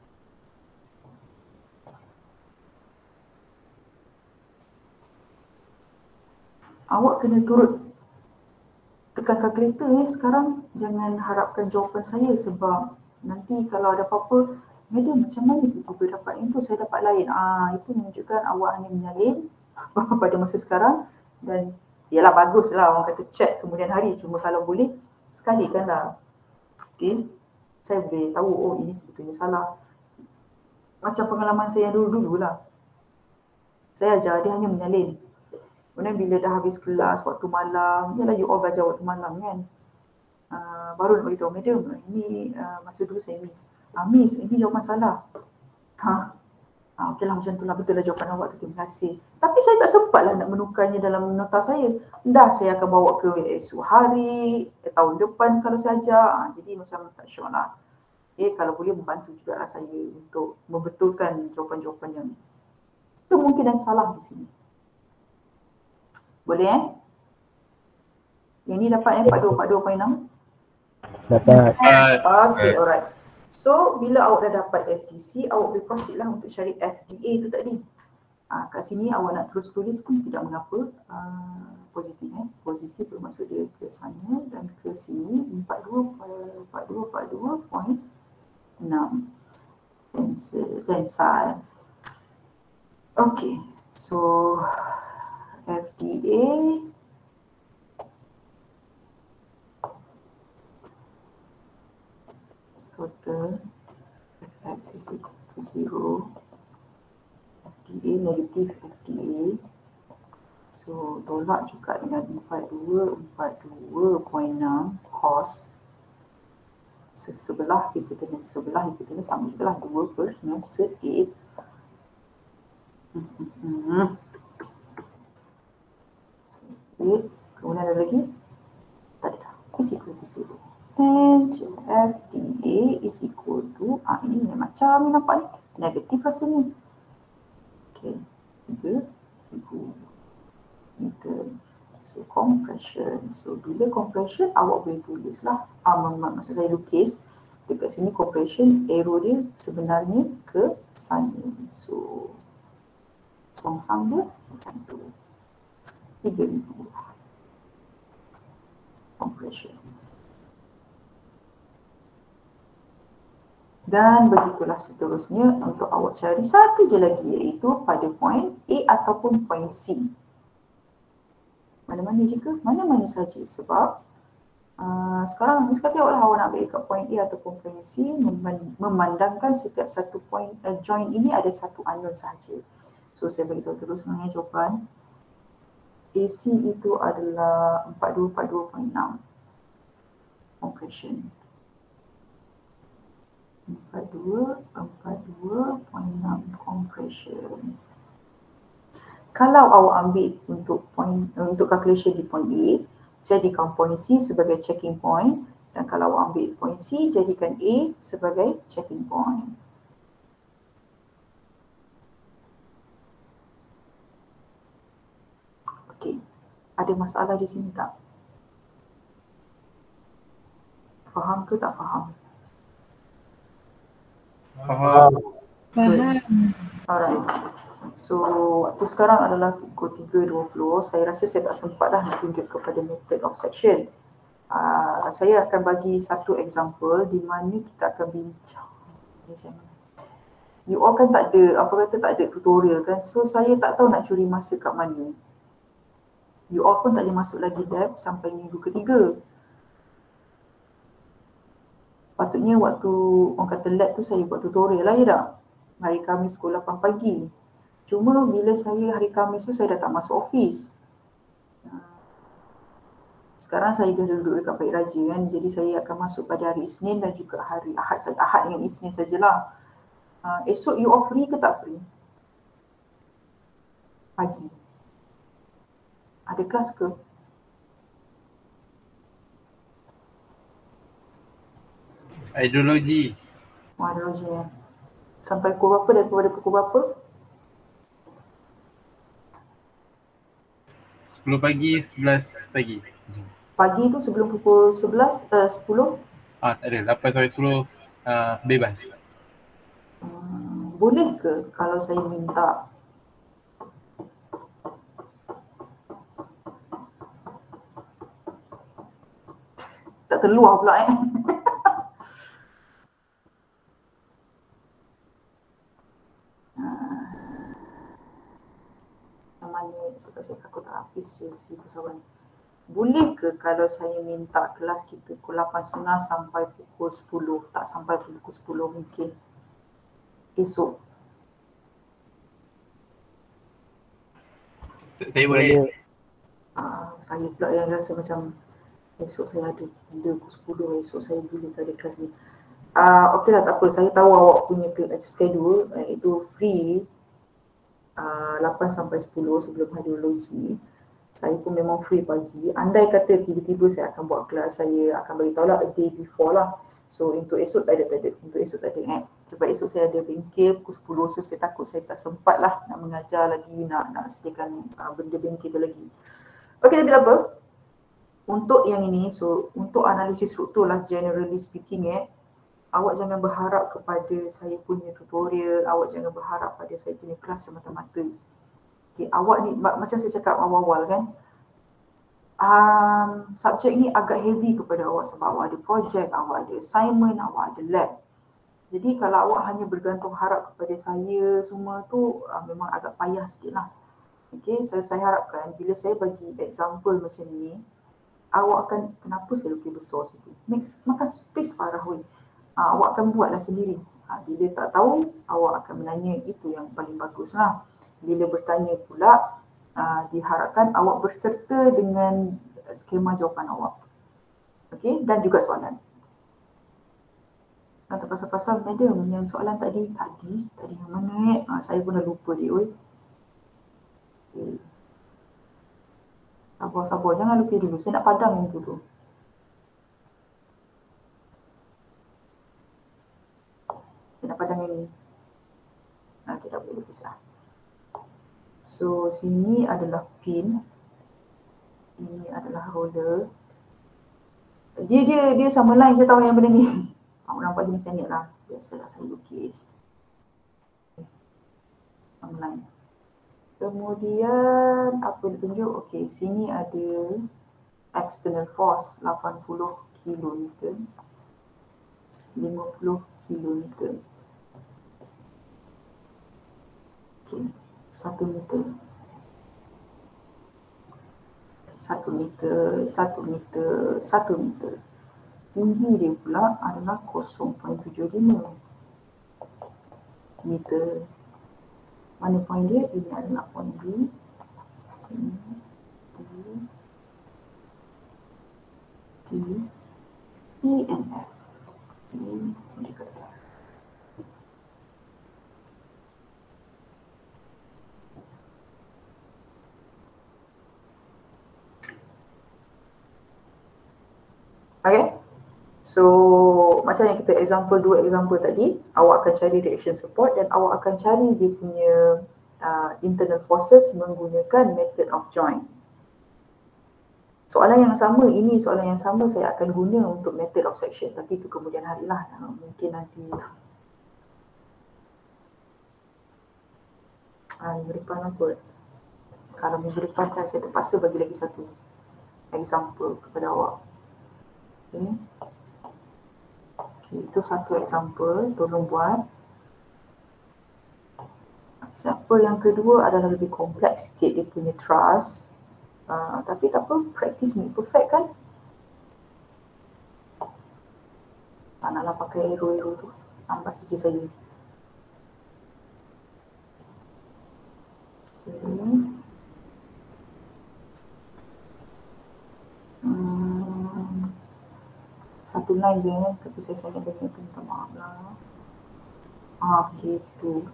Awak kena turut tekan kalkulator ni sekarang, jangan harapkan jawapan saya sebab nanti kalau ada apa-apa, madam macam mana tiba-tiba dapat input, saya dapat lain. Ah, itu menunjukkan awak hanya menyalin pada masa sekarang dan ialah baguslah orang kata check kemudian hari, cuma kalau boleh sekali kan lah. Okay, saya boleh tahu oh ini sebetulnya salah. Macam pengalaman saya dulu-dulu lah. Saya ajar dia hanya menyalin. Kemudian bila dah habis kelas waktu malam, yalah you all belajar waktu malam kan. Uh, baru nak beritahu madam, ini uh, masa dulu saya miss. Ah, miss, ini jawapan salah. Ha? Ah, okey lah macam tu lah, betul lah jawapan awak tu, terima kasih. Tapi saya tak sempat lah nak menukarnya dalam nota saya. Dah saya akan bawa ke esok hari, eh, tahun depan kalau saya ajar. Ah, jadi macam tak sure lah. Okay, kalau boleh membantu juga lah saya untuk membetulkan jawapan-jawapan yang kemungkinan salah di sini. Boleh eh? Yang ni dapat eh empat dua empat dua perpuluhan enam? Dapat. Okay, alright. So, bila awak dah dapat F D C, awak boleh proceed lah untuk cari F D A tu tadi. Ha, kat sini awak nak terus tulis pun tidak mengapa. Uh, positif eh. Positif bermaksud dia ke sana dan ke sini. empat dua empat dua empat dua perpuluhan enam. Cancel. Cancel. Okay. So, F D A total F is equal to zero. F D A negatif F D A. So tolak juga dengan empat dua empat dua perpuluhan enam cos sebelah hipotenus, sebelah hipotenus sama juga lah dua per dengan set eight. Hmm. eight. Kemudian ada lagi? Tak ada. Is equal to zero. Hence, your F D A is equal to, ah ini macam ni nampak ni, negatif rasanya. Okay, tiga ribu meter. So, compression. So, bila compression, awak boleh tulis lah. Ah, maksud saya lukis. Dekat sini compression, arrow dia sebenarnya ke sana. So, songsang dia macam tu. tiga ribu. Compression. Dan begitulah seterusnya untuk awak cari satu je lagi iaitu pada point A ataupun point C. Mana-mana je ke? Mana-mana saja sebab uh, sekarang sekali awak lah awak nak ambil dekat point A ataupun point C memandangkan setiap satu point uh, joint ini ada satu unknown sahaja. So saya beritahu terus mengenai jawapan. A C itu adalah empat dua empat dua perpuluhan enam compression. empat dua empat dua perpuluhan enam compression. Kalau awak ambil untuk point untuk calculation di point A, jadikan point C sebagai checking point, dan kalau awak ambil point C, jadikan A sebagai checking point. Okey. Ada masalah di sini tak? Faham ke tak faham? Faham. Faham. Alright. So, waktu sekarang adalah pukul tiga dua puluh. Saya rasa saya tak sempat dah nak tunjuk kepada method of section. Uh, saya akan bagi satu example di mana kita akan bincang. Ini saya You all kan tak ada, apa kata tak ada tutorial kan. So saya tak tahu nak curi masa kat mana. You all pun tak boleh masuk lagi lab sampai minggu ketiga. Patutnya waktu orang kata lab tu saya buat tutorial lah, ya tak? Hari Khamis pukul lapan pagi. Cuma bila saya hari Khamis tu saya dah tak masuk office. Sekarang saya dah duduk dekat Baik Raja kan. Jadi saya akan masuk pada hari Isnin dan juga hari Ahad. Ahad dengan Isnin sajalah. Uh, esok you all free ke tak free? Pagi. Ada kelas ke? Ideologi. Oh, ideologi ya. Sampai pukul berapa, daripada pukul berapa? sepuluh pagi, sebelas pagi. Pagi tu sebelum pukul sebelas, uh, sepuluh? Ah, tak ada. lapan sampai sepuluh uh, bebas. Hmm, boleh ke kalau saya minta tak terluar pula eh. Mana sebab saya takut tak habis sesi persoalan. Boleh ke kalau saya minta kelas kita pukul lapan tiga puluh sampai pukul sepuluh, tak sampai pukul sepuluh mungkin esok? Saya boleh. Uh, saya pula yang rasa macam esok saya ada benda pukul sepuluh, esok saya boleh tak ada kelas ni. Uh, Okey lah, tak apa. Saya tahu awak punya schedule uh, itu free uh, lapan sampai sepuluh sebelum ideologi. Saya pun memang free pagi. Andai kata tiba-tiba saya akan buat kelas, saya akan bagi tahu lah a day before lah. So untuk esok tak ada, tak ada. Untuk esok tak ada eh. Sebab esok saya ada bengkel pukul sepuluh. So saya takut saya tak sempat lah nak mengajar lagi, nak nak sediakan uh, benda bengkel tu lagi. Okey, tapi tak apa. Untuk yang ini, so untuk analisis struktur lah generally speaking eh, awak jangan berharap kepada saya punya tutorial, awak jangan berharap pada saya punya kelas semata-mata. Okay, awak ni, macam saya cakap awal-awal kan, um, subjek ni agak heavy kepada awak sebab awak ada projek, awak ada assignment, awak ada lab. Jadi kalau awak hanya bergantung harap kepada saya semua tu, uh, memang agak payah sikit lah. Okay, saya, saya harapkan bila saya bagi example macam ni, awak akan, kenapa saya lukis besar situ? Next, makan space parah weh. Uh, awak akan buatlah sendiri. Uh, bila tak tahu, awak akan menanya, itu yang paling bagus lah. Bila bertanya pula, uh, diharapkan awak berserta dengan skema jawapan awak. Okey, dan juga soalan. Nah, terpasal-pasal, madam, yang soalan tadi, tadi, tadi yang mana eh? Uh, saya pun dah lupa dia, oi. Okay. Sabar-sabar, jangan lupa dulu. Saya nak padam yang dulu. Saya nak padam yang ni. Nah, kita boleh lukis lah. So, sini adalah pin. Ini adalah roller. Dia dia dia sama line je tahu yang benda ni. Awak nampak jenis ni lah. Biasalah saya lukis. Sama line. Kemudian apa dia tunjuk? Okey, sini ada external force lapan puluh kilonewton. lima puluh kilonewton. Okey. Satu meter, satu meter, satu meter, satu meter. Tinggi dia pula adalah kosong perpuluhan tujuh lima meter. Mana point dia? Ini adalah point B. C, D, D, E and F. E juga F. Okay, so macam yang kita example, dua example tadi, awak akan cari reaction support dan awak akan cari dia punya uh, internal forces menggunakan method of joint. Soalan yang sama, ini soalan yang sama saya akan guna untuk method of section, tapi itu kemudian hari lah, uh, mungkin nanti uh, minggu depan lah kot. Kalau minggu depan kan saya terpaksa bagi lagi satu example kepada awak. Okay. Okay, itu satu example, tolong buat. Example yang kedua adalah lebih kompleks sikit, dia punya trust. Uh, tapi tak apa, practice ni perfect kan? Tak naklah pakai arrow-arrow tu, lambat kerja saya. Okay. Hmm. Satu line je, tapi saya sangat banyak tu, minta maaf lah. Ah, gitu.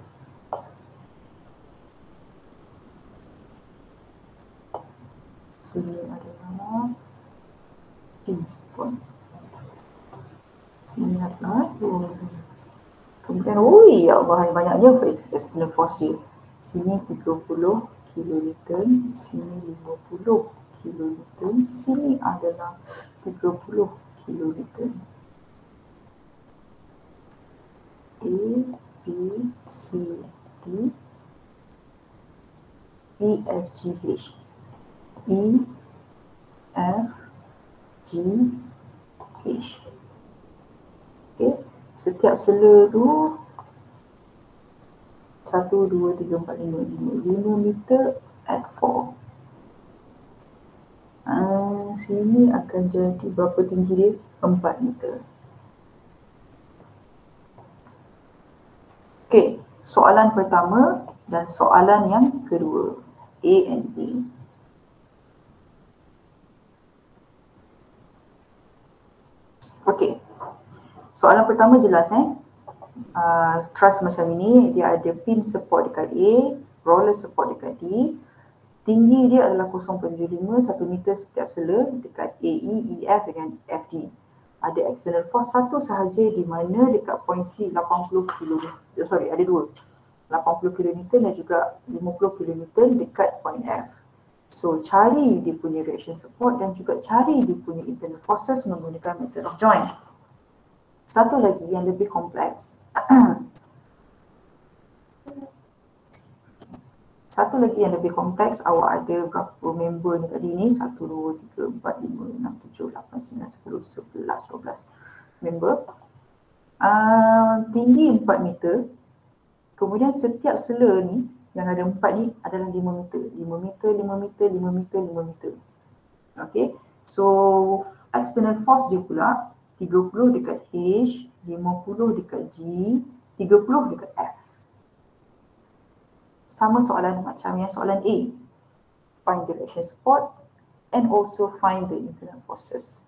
Sini adalah input. Sini adalah tu. Kemudian, oh ya Allah, banyaknya external force dia. Sini tiga puluh kilonewton, sini lima puluh kilonewton, sini adalah tiga puluh kilonewton. A, B, C, D, E, F, G, H. E, F, G, H. Okay. Setiap sela tu satu, dua, tiga, empat, lima, lima. lima meter at four. Uh, sini akan jadi berapa tinggi dia? empat meter. Okay. Soalan pertama dan soalan yang kedua. A and B. Okey. Soalan pertama jelas eh. Uh, truss macam ini, dia ada pin support dekat A, roller support dekat D. Tinggi dia adalah kosong perpuluhan lima, satu meter setiap sela dekat A E, E F dengan F D. Ada external force satu sahaja di mana dekat point C lapan puluh kilonewton. Sorry, ada dua. lapan puluh kilonewton dan juga lima puluh kilonewton dekat point F. So, cari dia punya reaction support dan juga cari dia punya internal forces menggunakan method of joint. Satu lagi yang lebih kompleks. Satu lagi yang lebih kompleks, awak ada berapa member ni tadi ni? satu, dua, tiga, empat, lima, enam, tujuh, lapan, sembilan, sepuluh, sebelas, dua belas member. Uh, tinggi empat meter. Kemudian setiap sela ni yang ada empat ni adalah lima meter. lima meter, lima meter, lima meter, lima meter. Okay. So, external force dia pula tiga puluh dekat H, lima puluh dekat G, tiga puluh dekat F. Sama soalan macam yang soalan A. Find the reaction support and also find the internal forces.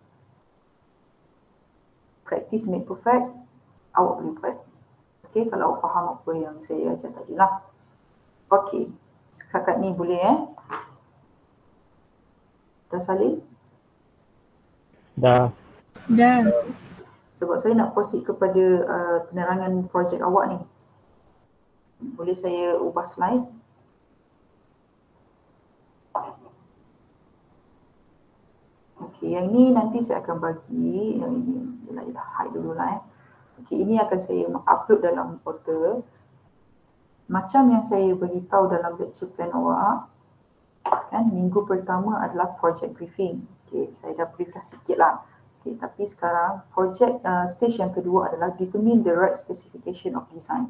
Practice make perfect. Awak boleh buat. Okay, kalau awak faham apa yang saya ajar tadi lah. Okay, setakat ni boleh eh? Dah salin? Dah. Dah. Sebab saya nak proceed kepada uh, penerangan projek awak ni. Boleh saya ubah slide? Okey, yang ni nanti saya akan bagi. Yang ini, ialah, ialah, hide dulu lah eh. Okey, ini akan saya upload dalam portal. Macam yang saya beritahu dalam lecture plan awak, kan, minggu pertama adalah project briefing. Okey, saya dah brief dah sikit lah. Okey, tapi sekarang project uh, stage yang kedua adalah determine the right specification of design.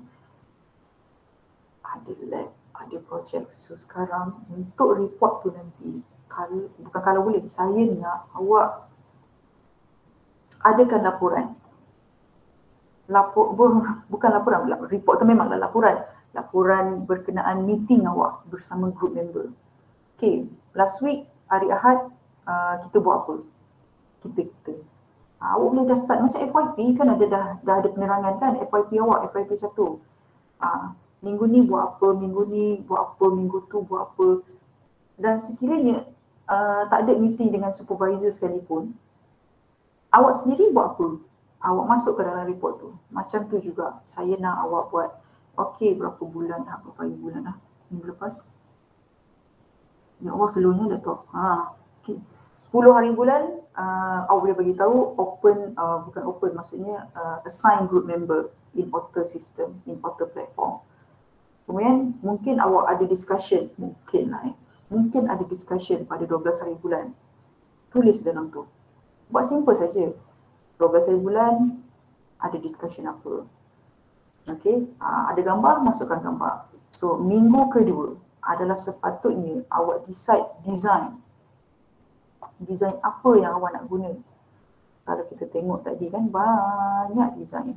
Ada lab, ada projek. So sekarang untuk report tu nanti, kalau, bukan kalau boleh, saya nak awak adakan laporan. Lapor, bukan laporan, report tu memanglah laporan. Laporan berkenaan meeting awak bersama group member. Okay, last week, hari Ahad, uh, kita buat apa? Kita, kita. Uh, awak boleh dah start macam F Y P kan, ada dah, dah ada penerangan kan, F Y P awak, F Y P satu. Uh, minggu ni buat apa, minggu ni buat apa, minggu tu buat apa. Dan sekiranya uh, tak ada meeting dengan supervisor sekalipun, awak sendiri buat apa? Awak masuk ke dalam report tu. Macam tu juga, saya nak awak buat, okey berapa bulan dah, berapa bulan dah, minggu lepas. Ya Allah, seluruhnya dah tahu. Ha, okay. sepuluh hari bulan, uh, awak boleh bagi tahu open, uh, bukan open, maksudnya uh, assign group member in Otter system, in Otter platform. Kemudian mungkin awak ada discussion, mungkin lah eh. Mungkin ada discussion pada dua belas hari bulan. Tulis dalam tu. Buat simple saja. dua belas hari bulan, ada discussion apa. Okay, uh, ada gambar, masukkan gambar. So, minggu kedua adalah sepatutnya awak decide design. Design apa yang awak nak guna. Kalau kita tengok tadi kan banyak design.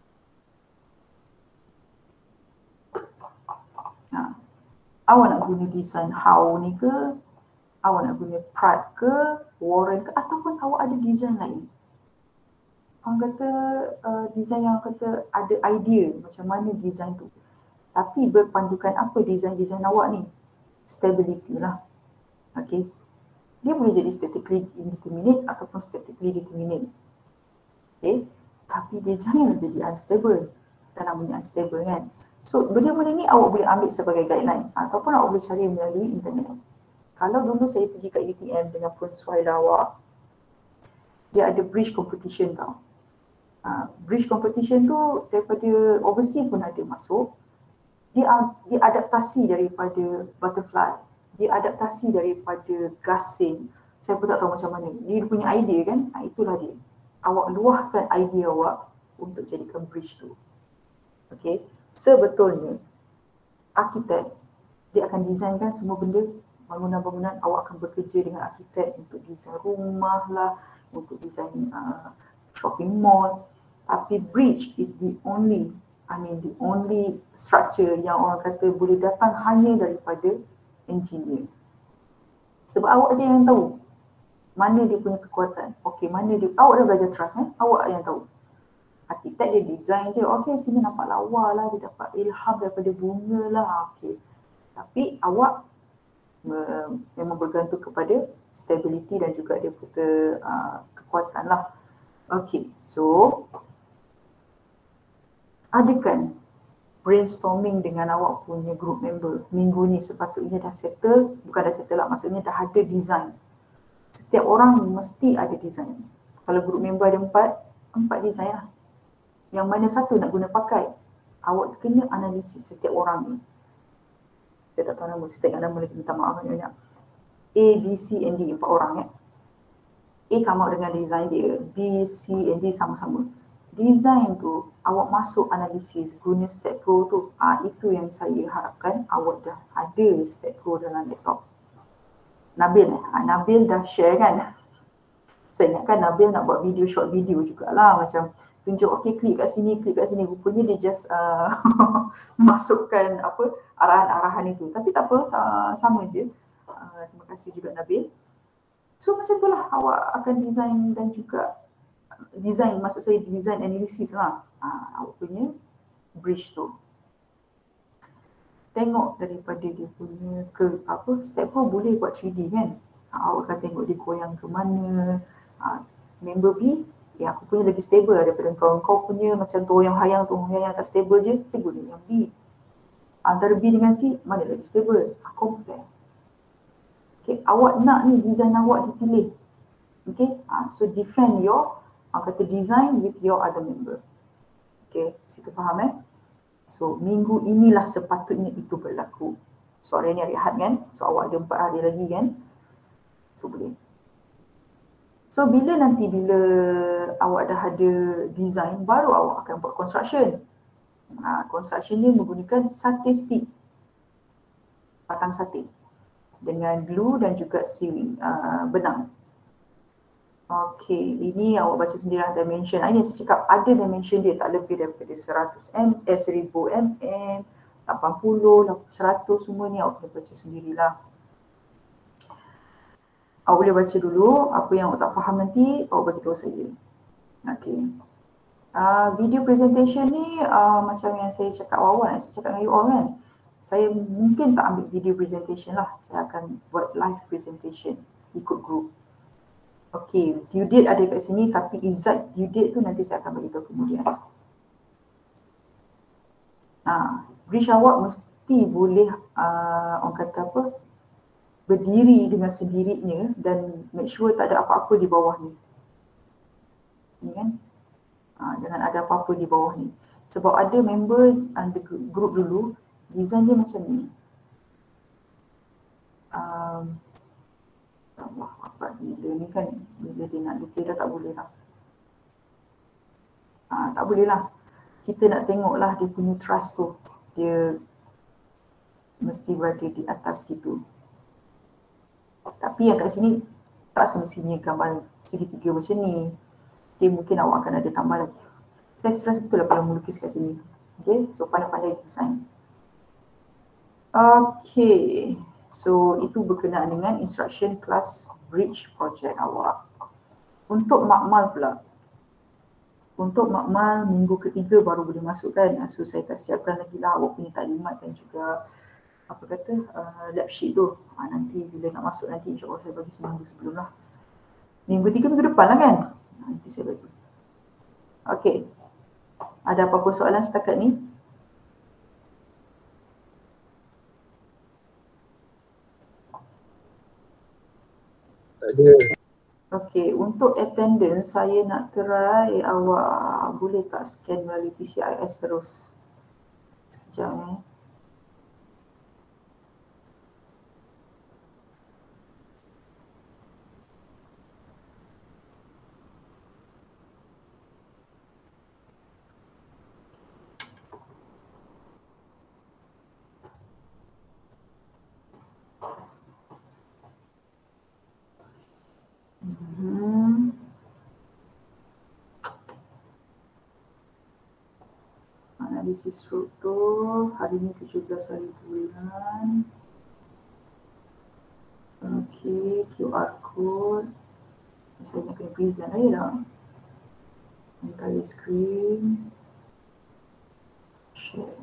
Nah, awak nak guna design how ni ke, awak nak guna Pratt ke, Warren ke, ataupun awak ada design lain. Orang kata uh, design yang kata ada idea macam mana design tu. Tapi berpandukan apa design-design awak ni? Stability lah. Okay. Dia boleh jadi statically indeterminate ataupun statically determinate. Okay. Tapi dia janganlah jadi unstable. Dan namanya unstable kan. So benda-benda ni awak boleh ambil sebagai guideline ataupun awak boleh cari melalui internet. Kalau dulu saya pergi kat U T M dengan Puan Suhaila awak, dia ada bridge competition tau. Uh, bridge competition tu daripada overseas pun ada masuk. Dia, dia adaptasi daripada butterfly. Dia adaptasi daripada gasing. Saya pun tak tahu macam mana. Dia punya idea kan, ha, itulah dia. Awak luahkan idea awak untuk jadikan bridge tu. Okay. Sebetulnya, arkitek, dia akan designkan semua benda, bangunan-bangunan, awak akan bekerja dengan arkitek untuk desain rumah lah, untuk desain uh, shopping mall. Tapi bridge is the only, I mean the only structure yang orang kata boleh datang hanya daripada engineer. Sebab awak je yang tahu mana dia punya kekuatan. Okey, mana dia, awak dah belajar trust eh, awak yang tahu. Arkitek dia design je, okey sini nampak lawa lah, dia dapat ilham daripada bunga lah, okey. Tapi awak uh, memang bergantung kepada stability dan juga dia punya uh, kekuatan lah. Okey, so adakan brainstorming dengan awak punya group member. Minggu ni sepatutnya dah settle, bukan dah settle lah, maksudnya dah ada design. Setiap orang mesti ada design. Kalau group member ada empat, empat design lah. Yang mana satu nak guna pakai, awak kena analisis setiap orang ni. Saya tak tahu nama, saya tak ingat nama lagi, minta maaf banyak-banyak. A, B, C and D, empat orang eh. A come out dengan design dia, B, C and D sama-sama. Design tu, awak masuk analisis guna Step Pro tu. Ah, itu yang saya harapkan awak dah ada Step Pro dalam laptop. Nabil eh, ah, Nabil dah share kan. Saya ingatkan Nabil nak buat video, short video jugalah. Macam tunjuk, okey klik kat sini, klik kat sini. Rupanya dia just uh, masukkan apa arahan-arahan itu. Tapi tak apa, uh, sama je. Uh, terima kasih juga Nabil. So macam itulah awak akan design dan juga design, maksud saya design analisis lah. Ha, awak punya bridge tu. Tengok daripada dia punya ke apa, Step Pro boleh buat three D kan. Ha, awak akan tengok dia goyang ke mana. Ha, member B, ya aku punya lagi stable lah daripada kau. Kau punya macam toyang hayang, toyang hayang tak stable je, kita guna yang B. Antara B dengan C, mana lagi stable? Ha, compare. Okay, awak nak ni design awak dipilih. Okay, ha, so defend your orang kata design with your other member. Okay, situ faham eh? So, minggu inilah sepatutnya itu berlaku. So, hari ni hari Ahad kan? So, awak ada empat hari lagi kan? So, boleh. So, bila nanti bila awak dah ada design, baru awak akan buat construction. Nah, construction ni menggunakan sate stick. Batang sate. Dengan glue dan juga sewing, uh, benang. Okey, ini awak baca sendiri lah dimension. Ini saya cakap ada dimension dia, tak lebih daripada seratus millimeter, eh seribu millimeter, lapan puluh, seratus, semua ni awak boleh baca sendirilah. Awak boleh baca dulu, apa yang awak tak faham nanti, awak beritahu saya. Okey. Uh, video presentation ni uh, macam yang saya cakap awal, saya cakap dengan you all kan. Saya mungkin tak ambil video presentation lah, saya akan buat live presentation, ikut group. Okey, due date ada kat sini tapi exact due date tu nanti saya akan beritahu kemudian. Nah, bridge awak mesti boleh uh, orang kata apa, berdiri dengan sendirinya dan make sure tak ada apa-apa di bawah ni. Ni kan? Uh, jangan ada apa-apa di bawah ni. Sebab ada member under group dulu, design dia macam ni. Um, Allah, apa bila ni kan, bila dia nak detail dah tak boleh lah. Ha, tak boleh lah. Kita nak tengok lah dia punya trust tu. Dia mesti berada di atas gitu. Tapi yang kat sini tak semestinya gambar segitiga macam ni. Okay, mungkin awak akan ada tambah lagi. Saya stress betul lah kalau melukis kat sini. Okay, so pandai-pandai design. Okay, so itu berkenaan dengan instruction class bridge project awak. Untuk makmal pula. Untuk makmal minggu ketiga baru boleh masuk kan. So saya tak siapkan lagi lah awak punya taklimat dan juga apa kata uh, lab sheet tu. Ha, nanti bila nak masuk nanti insyaAllah saya bagi seminggu sebelum lah. Minggu tiga minggu depan lah kan. Nanti saya bagi. Okay. Ada apa-apa soalan setakat ni? Tak ada. Okey, untuk attendance saya nak try awak boleh tak scan melalui T C I S terus. Sekejap eh. Hmm. Analisis struktur hari ni tujuh belas hari bulan. Okey, Q R code. Saya nak kena present lagi dah. Entire screen. Share.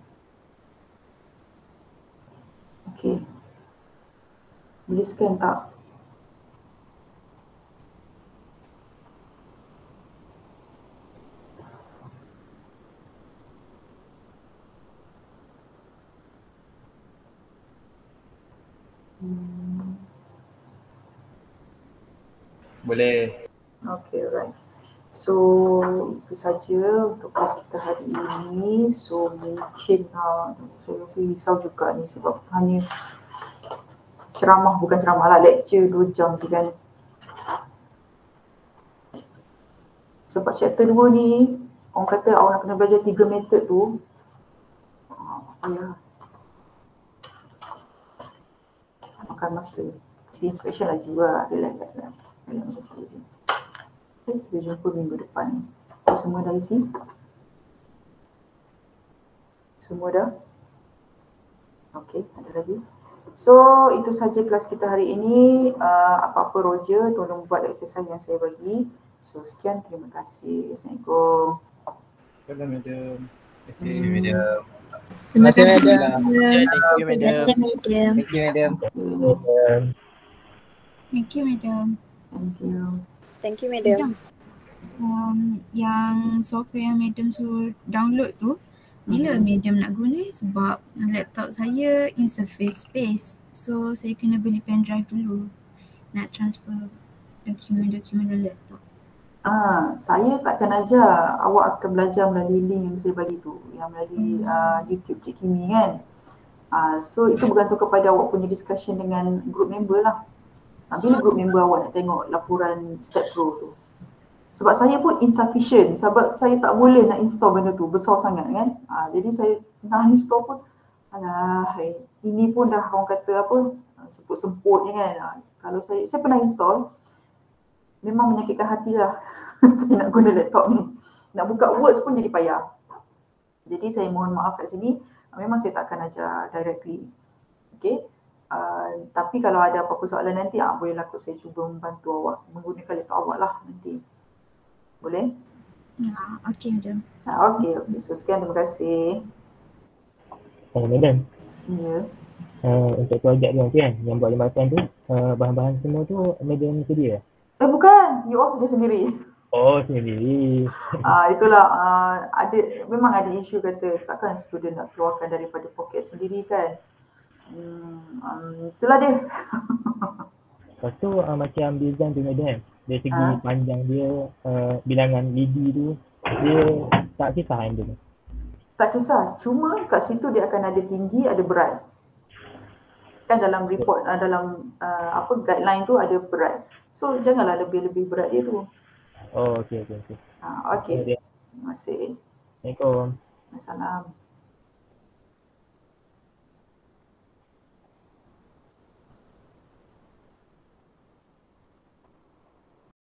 Okey. Boleh scan tak? Hmm. Boleh. Okay, right. So, itu saja untuk kelas kita hari ini. So, mungkin uh, saya rasa risau juga ni sebab hanya ceramah, bukan ceramah lah, lecture dua jam je kan. Sebab chapter dua ni, orang kata awak nak kena belajar tiga method tu. Uh, ya. Makan masa. Di inspection lah juga. Relax lah. Relax macam tu je. Okay, kita jumpa minggu depan. Okay, semua dah isi? Semua dah? Okay, ada lagi? So, itu saja kelas kita hari ini. Uh, apa-apa Roger, tolong buat exercise yang saya bagi. So, sekian. Terima kasih. Assalamualaikum. Salam, madam. Terima kasih, Medium. Terima kasih. Thank you, Terima madam. kasih, Medium. Thank you, madam. Thank you, Madam. Thank you. Thank you, Madam. Madam, um, yang software yang Madam suruh download tu, bila Mhm. Madam nak guna? Sebab laptop saya interface space. So, saya kena beli pen drive dulu. Nak transfer dokumen-dokumen dalam laptop. Ah, saya takkan ajar. Awak akan belajar melalui link yang saya bagi tu. Yang melalui Hmm. uh, YouTube Cik Kimi kan. Ah, so, itu bergantung kepada awak punya discussion dengan group member lah. Ah, bila group member awak nak tengok laporan Step Pro tu. Sebab saya pun insufficient. Sebab saya tak boleh nak install benda tu. Besar sangat kan. Ah, jadi saya nak install pun. Alah, hai, ini pun dah orang kata apa. Semput-semput je kan. Ah, kalau saya, saya pernah install. Memang menyakitkan hati lah. Saya nak guna laptop ni. Nak buka Words pun jadi payah. Jadi saya mohon maaf kat sini. Memang saya tak akan ajar directly. Okay. Uh, tapi kalau ada apa-apa soalan nanti, ah, bolehlah aku saya cuba membantu awak. Menggunakan laptop awak lah nanti. Boleh? Ya, okey, Madam. Ah, okay. Okay. So sekian. Terima kasih. Oh, Madam. Ya. Uh, untuk projek tu nanti kan, yang buat jambatan tu, uh, bahan-bahan semua tu Madam sedia? Eh bukan. You all sedia sendiri. Oh, sendiri. Ah, itulah. Uh, ada, memang ada isu kata takkan student nak keluarkan daripada poket sendiri kan. Hmm, um, itulah dia. Lepas tu uh, macam design tu Madam, dari segi Ha? panjang dia, uh, bilangan lidi tu, dia tak kisah yang tu. Tak kisah. Cuma kat situ dia akan ada tinggi, ada berat. Kan dalam report, uh, dalam uh, apa guideline tu ada berat. So janganlah lebih-lebih berat dia tu. Oh, okey okey okey. Ha, okay. Dia Terima kasih. Assalamualaikum. Assalamualaikum.